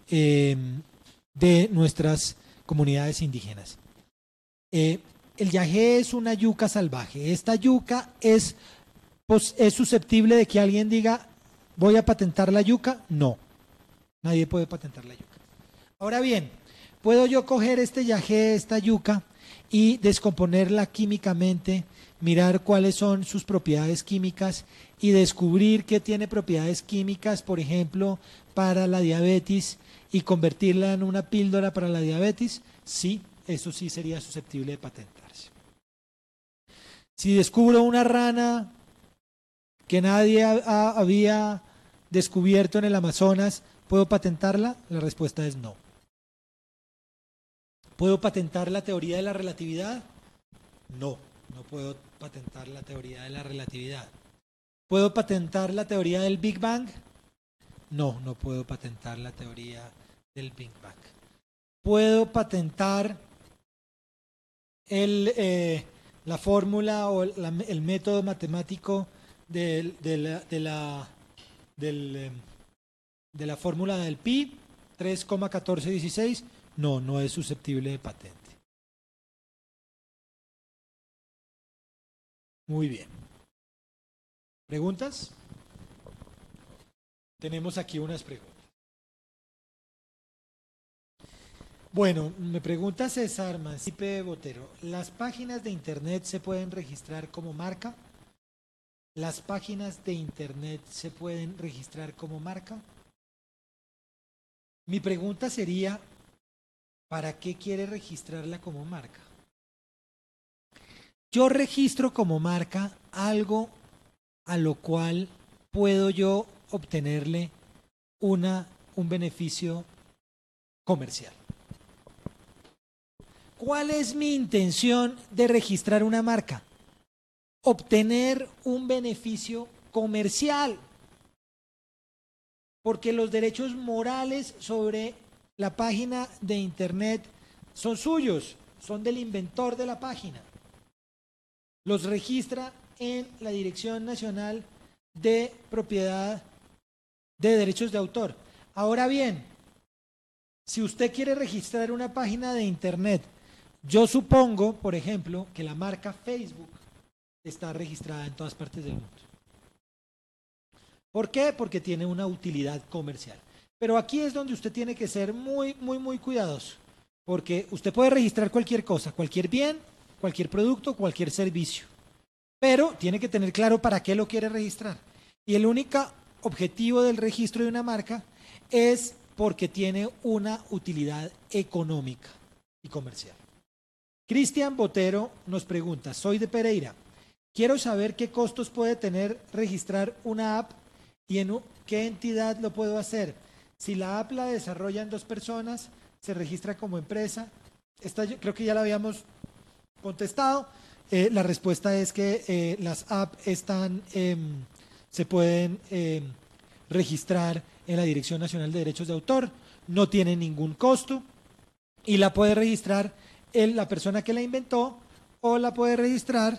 de nuestras comunidades indígenas. El yagé es una yuca salvaje. Esta yuca es susceptible de que alguien diga, ¿voy a patentar la yuca? No, nadie puede patentar la yuca. Ahora bien, ¿puedo yo coger este yagé, esta yuca, y descomponerla químicamente, mirar cuáles son sus propiedades químicas y descubrir que tiene propiedades químicas, por ejemplo, para la diabetes y convertirla en una píldora para la diabetes? Sí, eso sí sería susceptible de patentarse. Si descubro una rana que nadie había descubierto en el Amazonas, ¿puedo patentarla? La respuesta es no. ¿Puedo patentar la teoría de la relatividad? No, no puedo patentar la teoría de la relatividad. ¿Puedo patentar la teoría del Big Bang? No, no puedo patentar la teoría del Big Bang. ¿Puedo patentar la fórmula o el método matemático de la fórmula del pi, 3,1416? No, no es susceptible de patente. Muy bien. ¿Preguntas? Tenemos aquí unas preguntas. Bueno, me pregunta César Mancipe Botero, ¿las páginas de internet se pueden registrar como marca? ¿Las páginas de internet se pueden registrar como marca? Mi pregunta sería, ¿para qué quiere registrarla como marca? Yo registro como marca algo a lo cual puedo yo obtenerle un beneficio comercial. ¿Cuál es mi intención de registrar una marca? Obtener un beneficio comercial. Porque los derechos morales sobre la página de internet son suyos, son del inventor de la página. Los registra en la Dirección Nacional de Propiedad de Derechos de Autor. Ahora bien, si usted quiere registrar una página de internet, yo supongo, por ejemplo, que la marca Facebook está registrada en todas partes del mundo. ¿Por qué? Porque tiene una utilidad comercial. Pero aquí es donde usted tiene que ser muy, muy, muy cuidadoso. Porque usted puede registrar cualquier cosa, cualquier bien, cualquier producto, cualquier servicio. Pero tiene que tener claro para qué lo quiere registrar. Y el único objetivo del registro de una marca es porque tiene una utilidad económica y comercial. Cristian Botero nos pregunta, soy de Pereira, quiero saber qué costos puede tener registrar una app y en qué entidad lo puedo hacer. Si la app la desarrollan 2 personas, se registra como empresa. Creo que ya la habíamos contestado. La respuesta es que las apps se pueden registrar en la Dirección Nacional de Derechos de Autor, no tienen ningún costo y la puede registrar la persona que la inventó o la puede registrar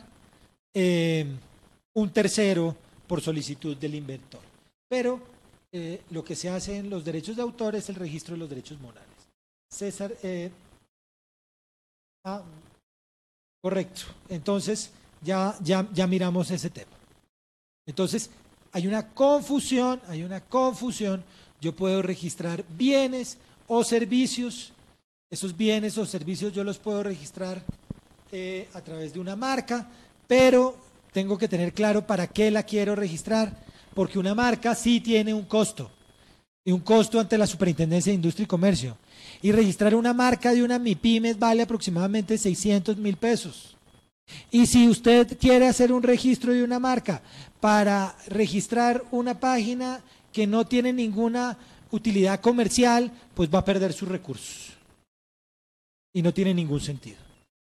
un tercero por solicitud del inventor. Pero lo que se hace en los derechos de autor es el registro de los derechos morales. César, correcto. Entonces, ya miramos ese tema. Entonces, hay una confusión. Yo puedo registrar bienes o servicios. Esos bienes o servicios yo los puedo registrar a través de una marca, pero tengo que tener claro para qué la quiero registrar, porque una marca sí tiene un costo, y un costo ante la Superintendencia de Industria y Comercio. Y registrar una marca de una MIPYME vale aproximadamente 600.000 pesos. Y si usted quiere hacer un registro de una marca para registrar una página que no tiene ninguna utilidad comercial, pues va a perder sus recursos. Y no tiene ningún sentido.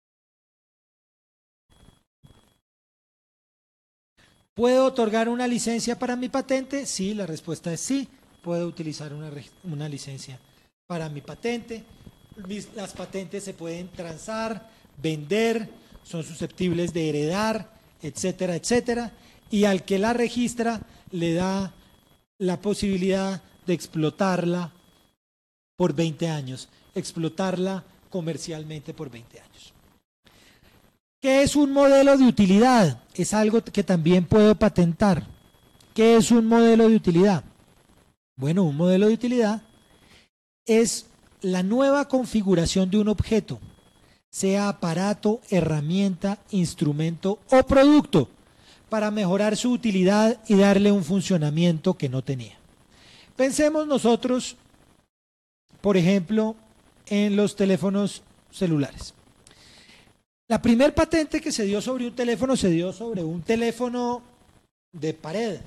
¿Puedo otorgar una licencia para mi patente? Sí, la respuesta es sí. Puedo utilizar una licencia para mi patente. Las patentes se pueden transar, vender, son susceptibles de heredar, etcétera, etcétera. Y al que la registra le da la posibilidad de explotarla por 20 años, explotarla comercialmente por 20 años. ¿Qué es un modelo de utilidad? Es algo que también puedo patentar. ¿Qué es un modelo de utilidad? Bueno, un modelo de utilidad es la nueva configuración de un objeto, sea aparato, herramienta, instrumento o producto, para mejorar su utilidad y darle un funcionamiento que no tenía. Pensemos nosotros, por ejemplo, en los teléfonos celulares. La primer patente que se dio sobre un teléfono se dio sobre un teléfono de pared.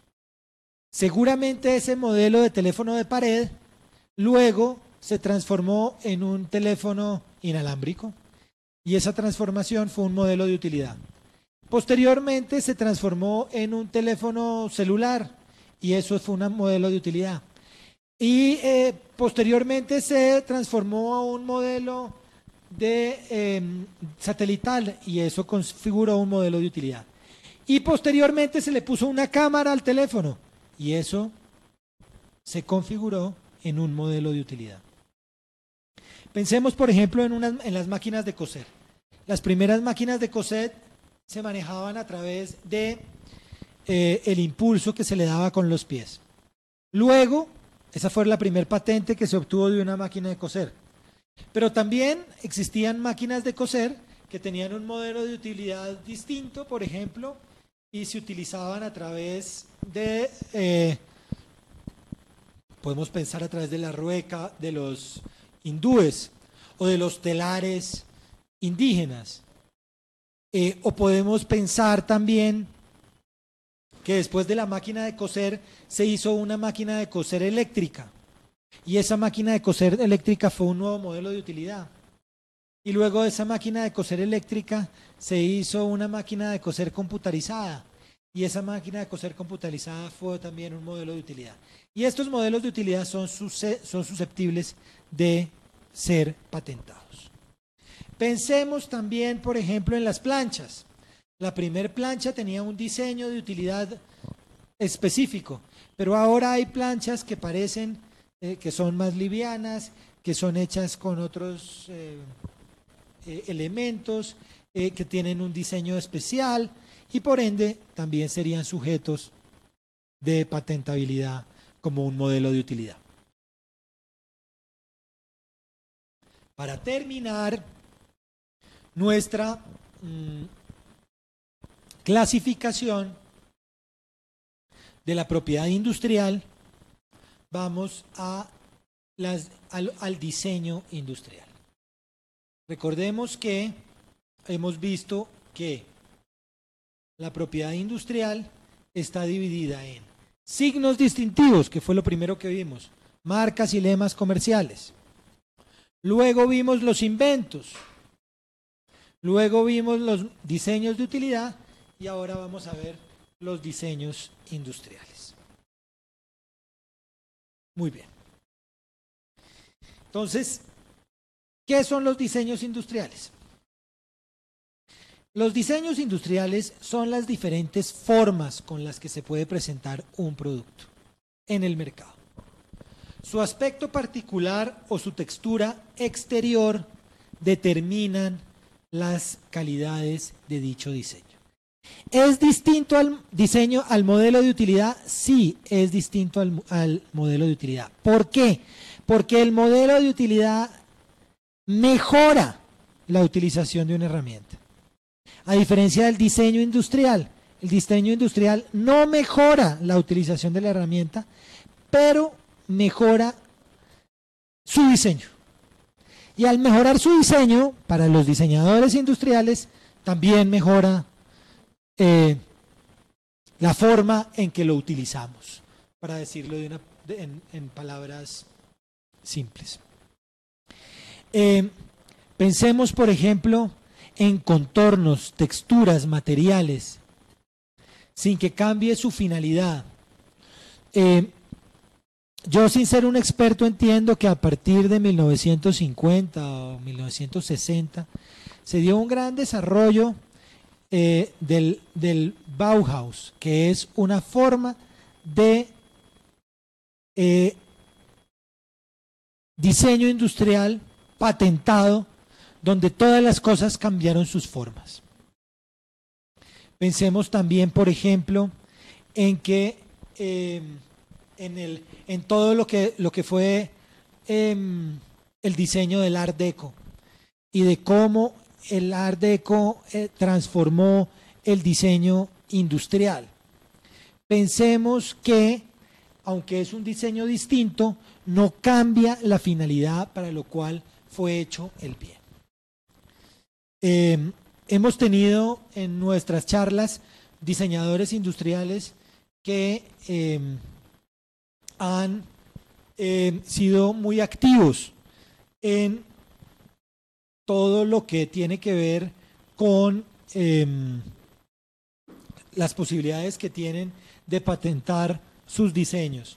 Seguramente ese modelo de teléfono de pared luego se transformó en un teléfono inalámbrico y esa transformación fue un modelo de utilidad. Posteriormente se transformó en un teléfono celular y eso fue un modelo de utilidad. Y posteriormente se transformó a un modelo de satelital y eso configuró un modelo de utilidad. Y posteriormente se le puso una cámara al teléfono y eso se configuró en un modelo de utilidad. Pensemos, por ejemplo, en las máquinas de coser. Las primeras máquinas de coser se manejaban a través de el impulso que se le daba con los pies. Luego, esa fue la primera patente que se obtuvo de una máquina de coser. Pero también existían máquinas de coser que tenían un modelo de utilidad distinto, por ejemplo, y se utilizaban a través de, podemos pensar a través de la rueca de los hindúes o de los telares indígenas. O podemos pensar también que después de la máquina de coser se hizo una máquina de coser eléctrica. Y esa máquina de coser eléctrica fue un nuevo modelo de utilidad. Y luego de esa máquina de coser eléctrica se hizo una máquina de coser computarizada. Y esa máquina de coser computarizada fue también un modelo de utilidad. Y estos modelos de utilidad son susceptibles de ser patentados. Pensemos también, por ejemplo, en las planchas. La primer plancha tenía un diseño de utilidad específico, pero ahora hay planchas que parecen que son más livianas, que son hechas con otros elementos, que tienen un diseño especial y por ende también serían sujetos de patentabilidad como un modelo de utilidad. Para terminar nuestra clasificación de la propiedad industrial, vamos al diseño industrial. Recordemos que hemos visto que la propiedad industrial está dividida en signos distintivos, que fue lo primero que vimos, marcas y lemas comerciales. Luego vimos los inventos. Luego vimos los diseños de utilidad y ahora vamos a ver los diseños industriales. Muy bien. Entonces, ¿qué son los diseños industriales? Los diseños industriales son las diferentes formas con las que se puede presentar un producto en el mercado. Su aspecto particular o su textura exterior determinan las calidades de dicho diseño. ¿Es distinto al diseño, al modelo de utilidad? Sí, es distinto al modelo de utilidad. ¿Por qué? Porque el modelo de utilidad mejora la utilización de una herramienta. A diferencia del diseño industrial, el diseño industrial no mejora la utilización de la herramienta, pero mejora su diseño. Y al mejorar su diseño, para los diseñadores industriales, también mejora la forma en que lo utilizamos, para decirlo en palabras simples. Pensemos, por ejemplo, en contornos, texturas, materiales, sin que cambie su finalidad. Yo, sin ser un experto, entiendo que a partir de 1950 o 1960 se dio un gran desarrollo del Bauhaus, que es una forma de diseño industrial patentado, donde todas las cosas cambiaron sus formas. Pensemos también, por ejemplo, en que en todo lo que fue el diseño del Art Deco y de cómo el Art Deco transformó el diseño industrial. Pensemos que, aunque es un diseño distinto, no cambia la finalidad para lo cual fue hecho el bien. Hemos tenido en nuestras charlas diseñadores industriales que han sido muy activos en todo lo que tiene que ver con las posibilidades que tienen de patentar sus diseños.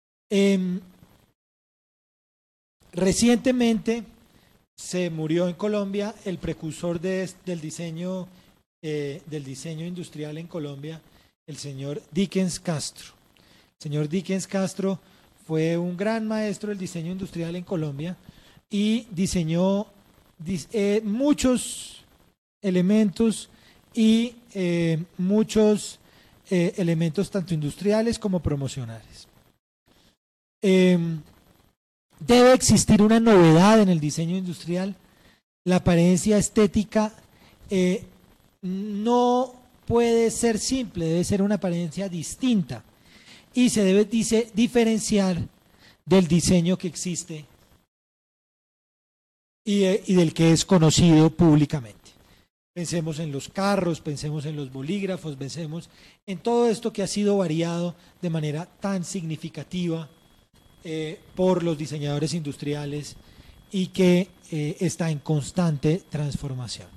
Recientemente se murió en Colombia el precursor del diseño industrial en Colombia, el señor Dickens Castro. El señor Dickens Castro fue un gran maestro del diseño industrial en Colombia y diseñó muchos elementos y muchos elementos tanto industriales como promocionales. Debe existir una novedad en el diseño industrial. La apariencia estética no puede ser simple, debe ser una apariencia distinta y se debe diferenciar del diseño que existe y del que es conocido públicamente. Pensemos en los carros, pensemos en los bolígrafos, pensemos en todo esto que ha sido variado de manera tan significativa por los diseñadores industriales y que está en constante transformación.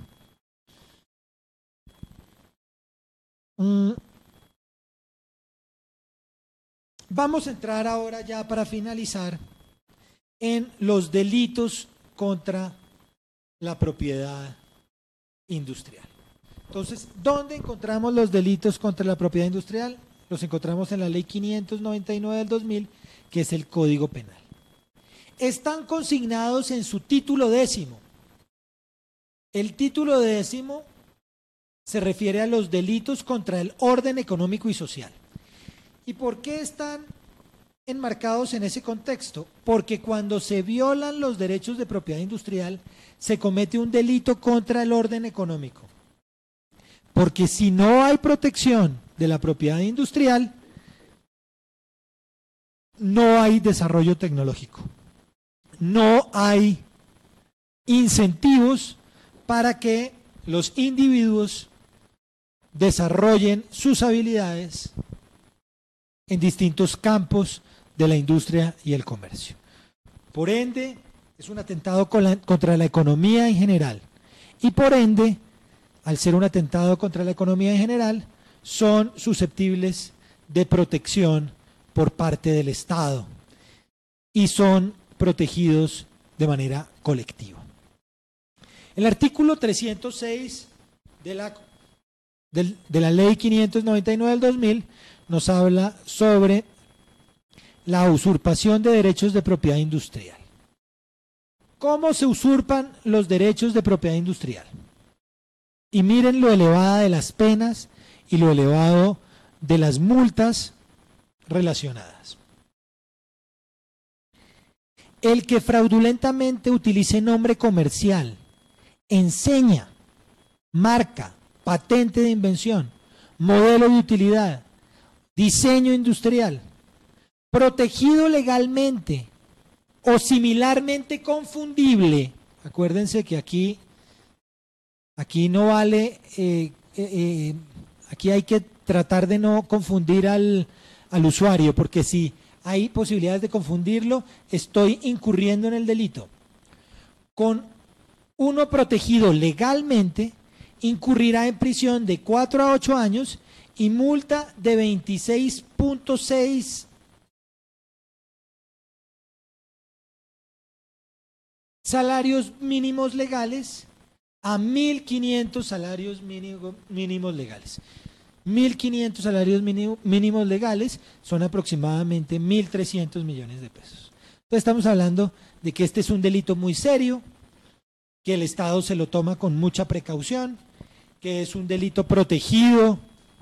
Vamos a entrar ahora, ya para finalizar, en los delitos contra la propiedad industrial. Entonces, ¿dónde encontramos los delitos contra la propiedad industrial? Los encontramos en la Ley 599 del 2000, que es el Código Penal. Están consignados en su título 10. El título 10 se refiere a los delitos contra el orden económico y social. ¿Y por qué están enmarcados en ese contexto? Porque cuando se violan los derechos de propiedad industrial, se comete un delito contra el orden económico. Porque si no hay protección de la propiedad industrial, no hay desarrollo tecnológico. No hay incentivos para que los individuos desarrollen sus habilidades en distintos campos de la industria y el comercio. Por ende, es un atentado contra la economía en general. Y por ende, al ser un atentado contra la economía en general, son susceptibles de protección por parte del Estado y son protegidos de manera colectiva. El artículo 306 de la Ley 599 del 2000 nos habla sobre la usurpación de derechos de propiedad industrial. ¿Cómo se usurpan los derechos de propiedad industrial? Y miren lo elevada de las penas y lo elevado de las multas relacionadas. El que fraudulentamente utilice nombre comercial, enseña, marca, patente de invención, modelo de utilidad, diseño industrial, protegido legalmente o similarmente confundible. Acuérdense que aquí no vale, aquí hay que tratar de no confundir al usuario, porque si hay posibilidades de confundirlo, estoy incurriendo en el delito. Con uno protegido legalmente, incurrirá en prisión de 4 a 8 años y multa de 26.6 salarios mínimos legales a 1.500 salarios mínimos legales. 1.500 salarios mínimos legales son aproximadamente 1.300 millones de pesos. Entonces estamos hablando de que este es un delito muy serio, que el Estado se lo toma con mucha precaución, que es un delito protegido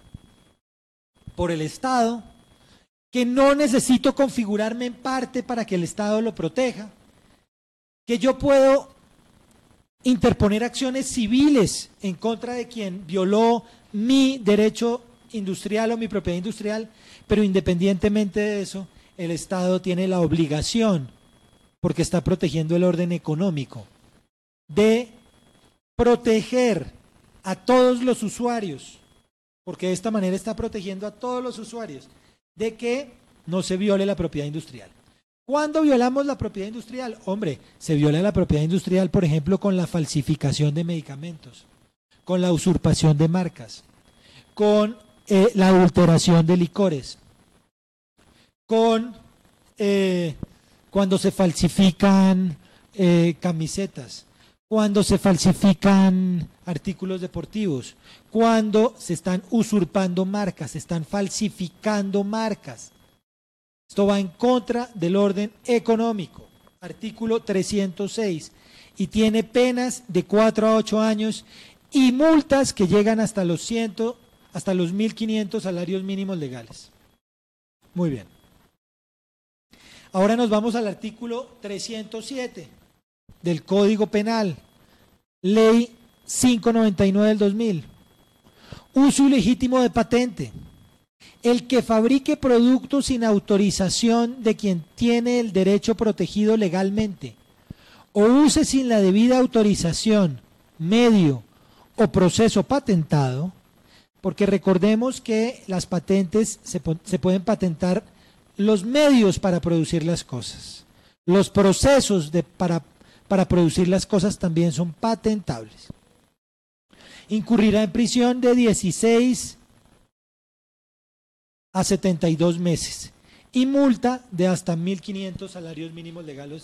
por el Estado, que no necesito configurarme en parte para que el Estado lo proteja, que yo puedo interponer acciones civiles en contra de quien violó mi derecho industrial o mi propiedad industrial, pero independientemente de eso, el Estado tiene la obligación, porque está protegiendo el orden económico, de proteger a todos los usuarios, porque de esta manera está protegiendo a todos los usuarios de que no se viole la propiedad industrial. ¿Cuándo violamos la propiedad industrial? Hombre, se viola la propiedad industrial, por ejemplo, con la falsificación de medicamentos, con la usurpación de marcas, con la adulteración de licores, con cuando se falsifican camisetas, cuando se falsifican artículos deportivos, cuando se están usurpando marcas, se están falsificando marcas. Esto va en contra del orden económico, artículo 306, y tiene penas de 4 a 8 años y multas que llegan hasta los 1.500 salarios mínimos legales. Muy bien. Ahora nos vamos al artículo 307 del Código Penal, Ley 599 del 2000. Uso ilegítimo de patente. El que fabrique productos sin autorización de quien tiene el derecho protegido legalmente o use sin la debida autorización, medio o proceso patentado, porque recordemos que las patentes se pueden patentar los medios para producir las cosas. Los procesos para producir las cosas también son patentables. Incurrirá en prisión de 16 a 72 meses y multa de hasta 1.500 salarios mínimos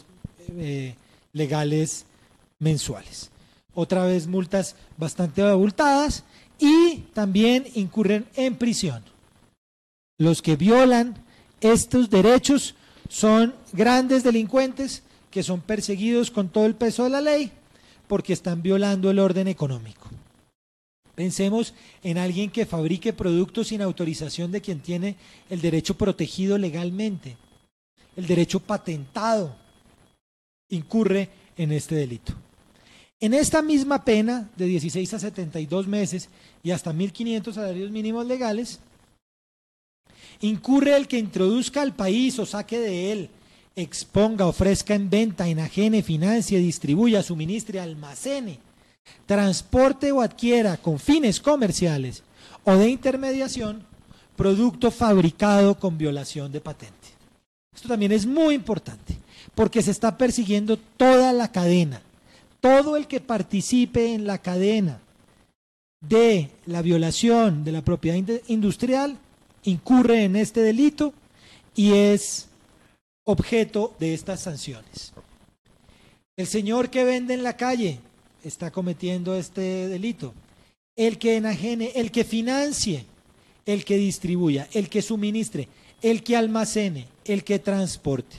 legales mensuales. Otra vez multas bastante abultadas y también incurren en prisión. Los que violan estos derechos son grandes delincuentes que son perseguidos con todo el peso de la ley porque están violando el orden económico. Pensemos en alguien que fabrique productos sin autorización de quien tiene el derecho protegido legalmente, el derecho patentado, incurre en este delito. En esta misma pena de 16 a 72 meses y hasta 1.500 salarios mínimos legales, incurre el que introduzca al país o saque de él, exponga, ofrezca en venta, enajene, financie, distribuya, suministre, almacene, transporte o adquiera con fines comerciales o de intermediación producto fabricado con violación de patente. Esto también es muy importante porque se está persiguiendo toda la cadena, todo el que participe en la cadena de la violación de la propiedad industrial incurre en este delito y es objeto de estas sanciones. El señor que vende en la calle está cometiendo este delito. El que enajene, el que financie, el que distribuya, el que suministre, el que almacene, el que transporte.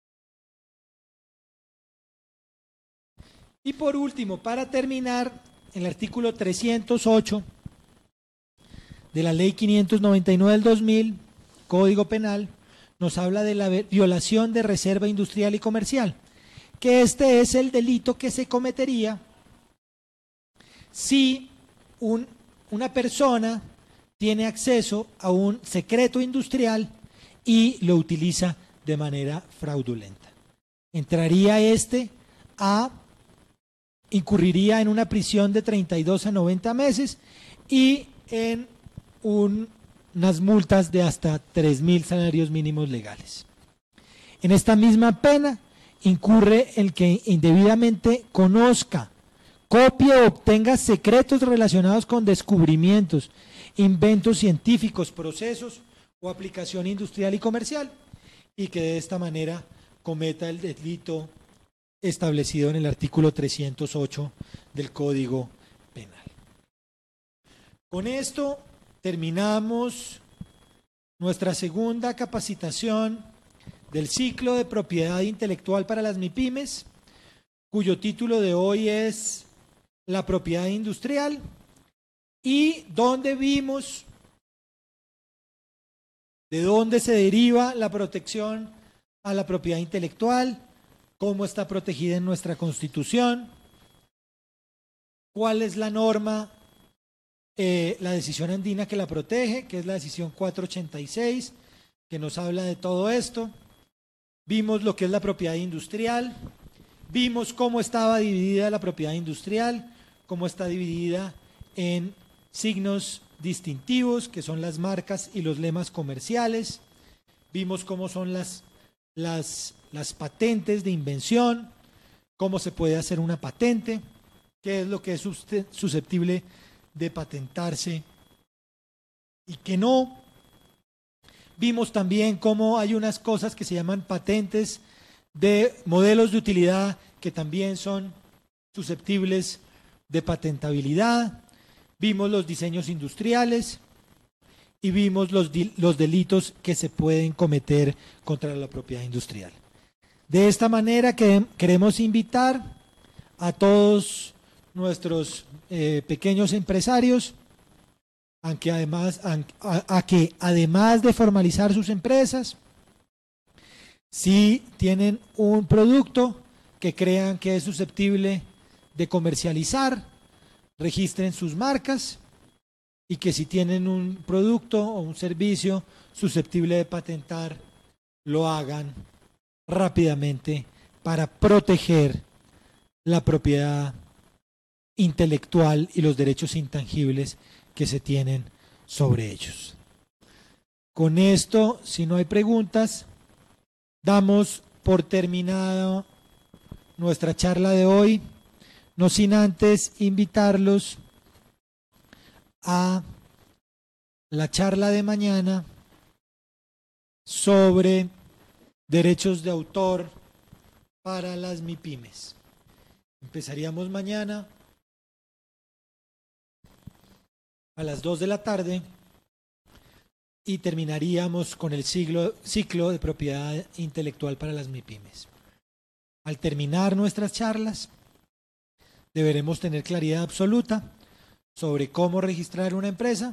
Y por último, para terminar, en el artículo 308 de la Ley 599 del 2000, Código Penal, nos habla de la violación de reserva industrial y comercial, que este es el delito que se cometería si una persona tiene acceso a un secreto industrial y lo utiliza de manera fraudulenta. Incurriría en una prisión de 32 a 90 meses y en unas multas de hasta 3.000 salarios mínimos legales. En esta misma pena incurre el que indebidamente conozca, copie o obtenga secretos relacionados con descubrimientos, inventos científicos, procesos o aplicación industrial y comercial, y que de esta manera cometa el delito establecido en el artículo 308 del Código Penal. Con esto terminamos nuestra segunda capacitación del ciclo de propiedad intelectual para las MIPYMES, cuyo título de hoy es La propiedad industrial, y donde vimos de dónde se deriva la protección a la propiedad intelectual, cómo está protegida en nuestra Constitución, cuál es la norma, la decisión andina que la protege, que es la decisión 486, que nos habla de todo esto. Vimos lo que es la propiedad industrial, vimos cómo estaba dividida la propiedad industrial, cómo está dividida en signos distintivos, que son las marcas y los lemas comerciales. Vimos cómo son las patentes de invención, cómo se puede hacer una patente, qué es lo que es susceptible de patentarse y que no. Vimos también cómo hay unas cosas que se llaman patentes de modelos de utilidad que también son susceptibles de patentabilidad. Vimos los diseños industriales y vimos los delitos que se pueden cometer contra la propiedad industrial. De esta manera queremos invitar a todos nuestros pequeños empresarios a que además de formalizar sus empresas, si tienen un producto que crean que es susceptible de comercializar, registren sus marcas, y que si tienen un producto o un servicio susceptible de patentar, lo hagan rápidamente para proteger la propiedad intelectual y los derechos intangibles que se tienen sobre ellos. Con esto, si no hay preguntas, damos por terminado nuestra charla de hoy, no sin antes invitarlos a la charla de mañana sobre derechos de autor para las MIPYMES. Empezaríamos mañana a las 2 de la tarde y terminaríamos con el ciclo de propiedad intelectual para las MIPYMES. Al terminar nuestras charlas, deberemos tener claridad absoluta sobre cómo registrar una empresa,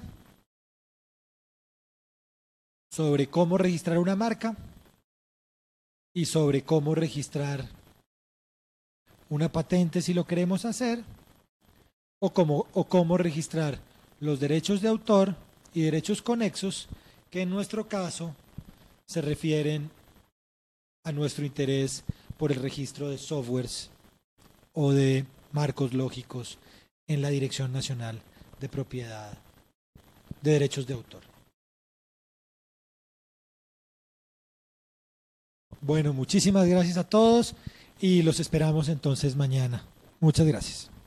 sobre cómo registrar una marca y sobre cómo registrar una patente si lo queremos hacer, o cómo registrar los derechos de autor y derechos conexos, que en nuestro caso se refieren a nuestro interés por el registro de softwares o de marcos lógicos en la Dirección Nacional de Propiedad de Derechos de Autor. Bueno, muchísimas gracias a todos y los esperamos entonces mañana. Muchas gracias.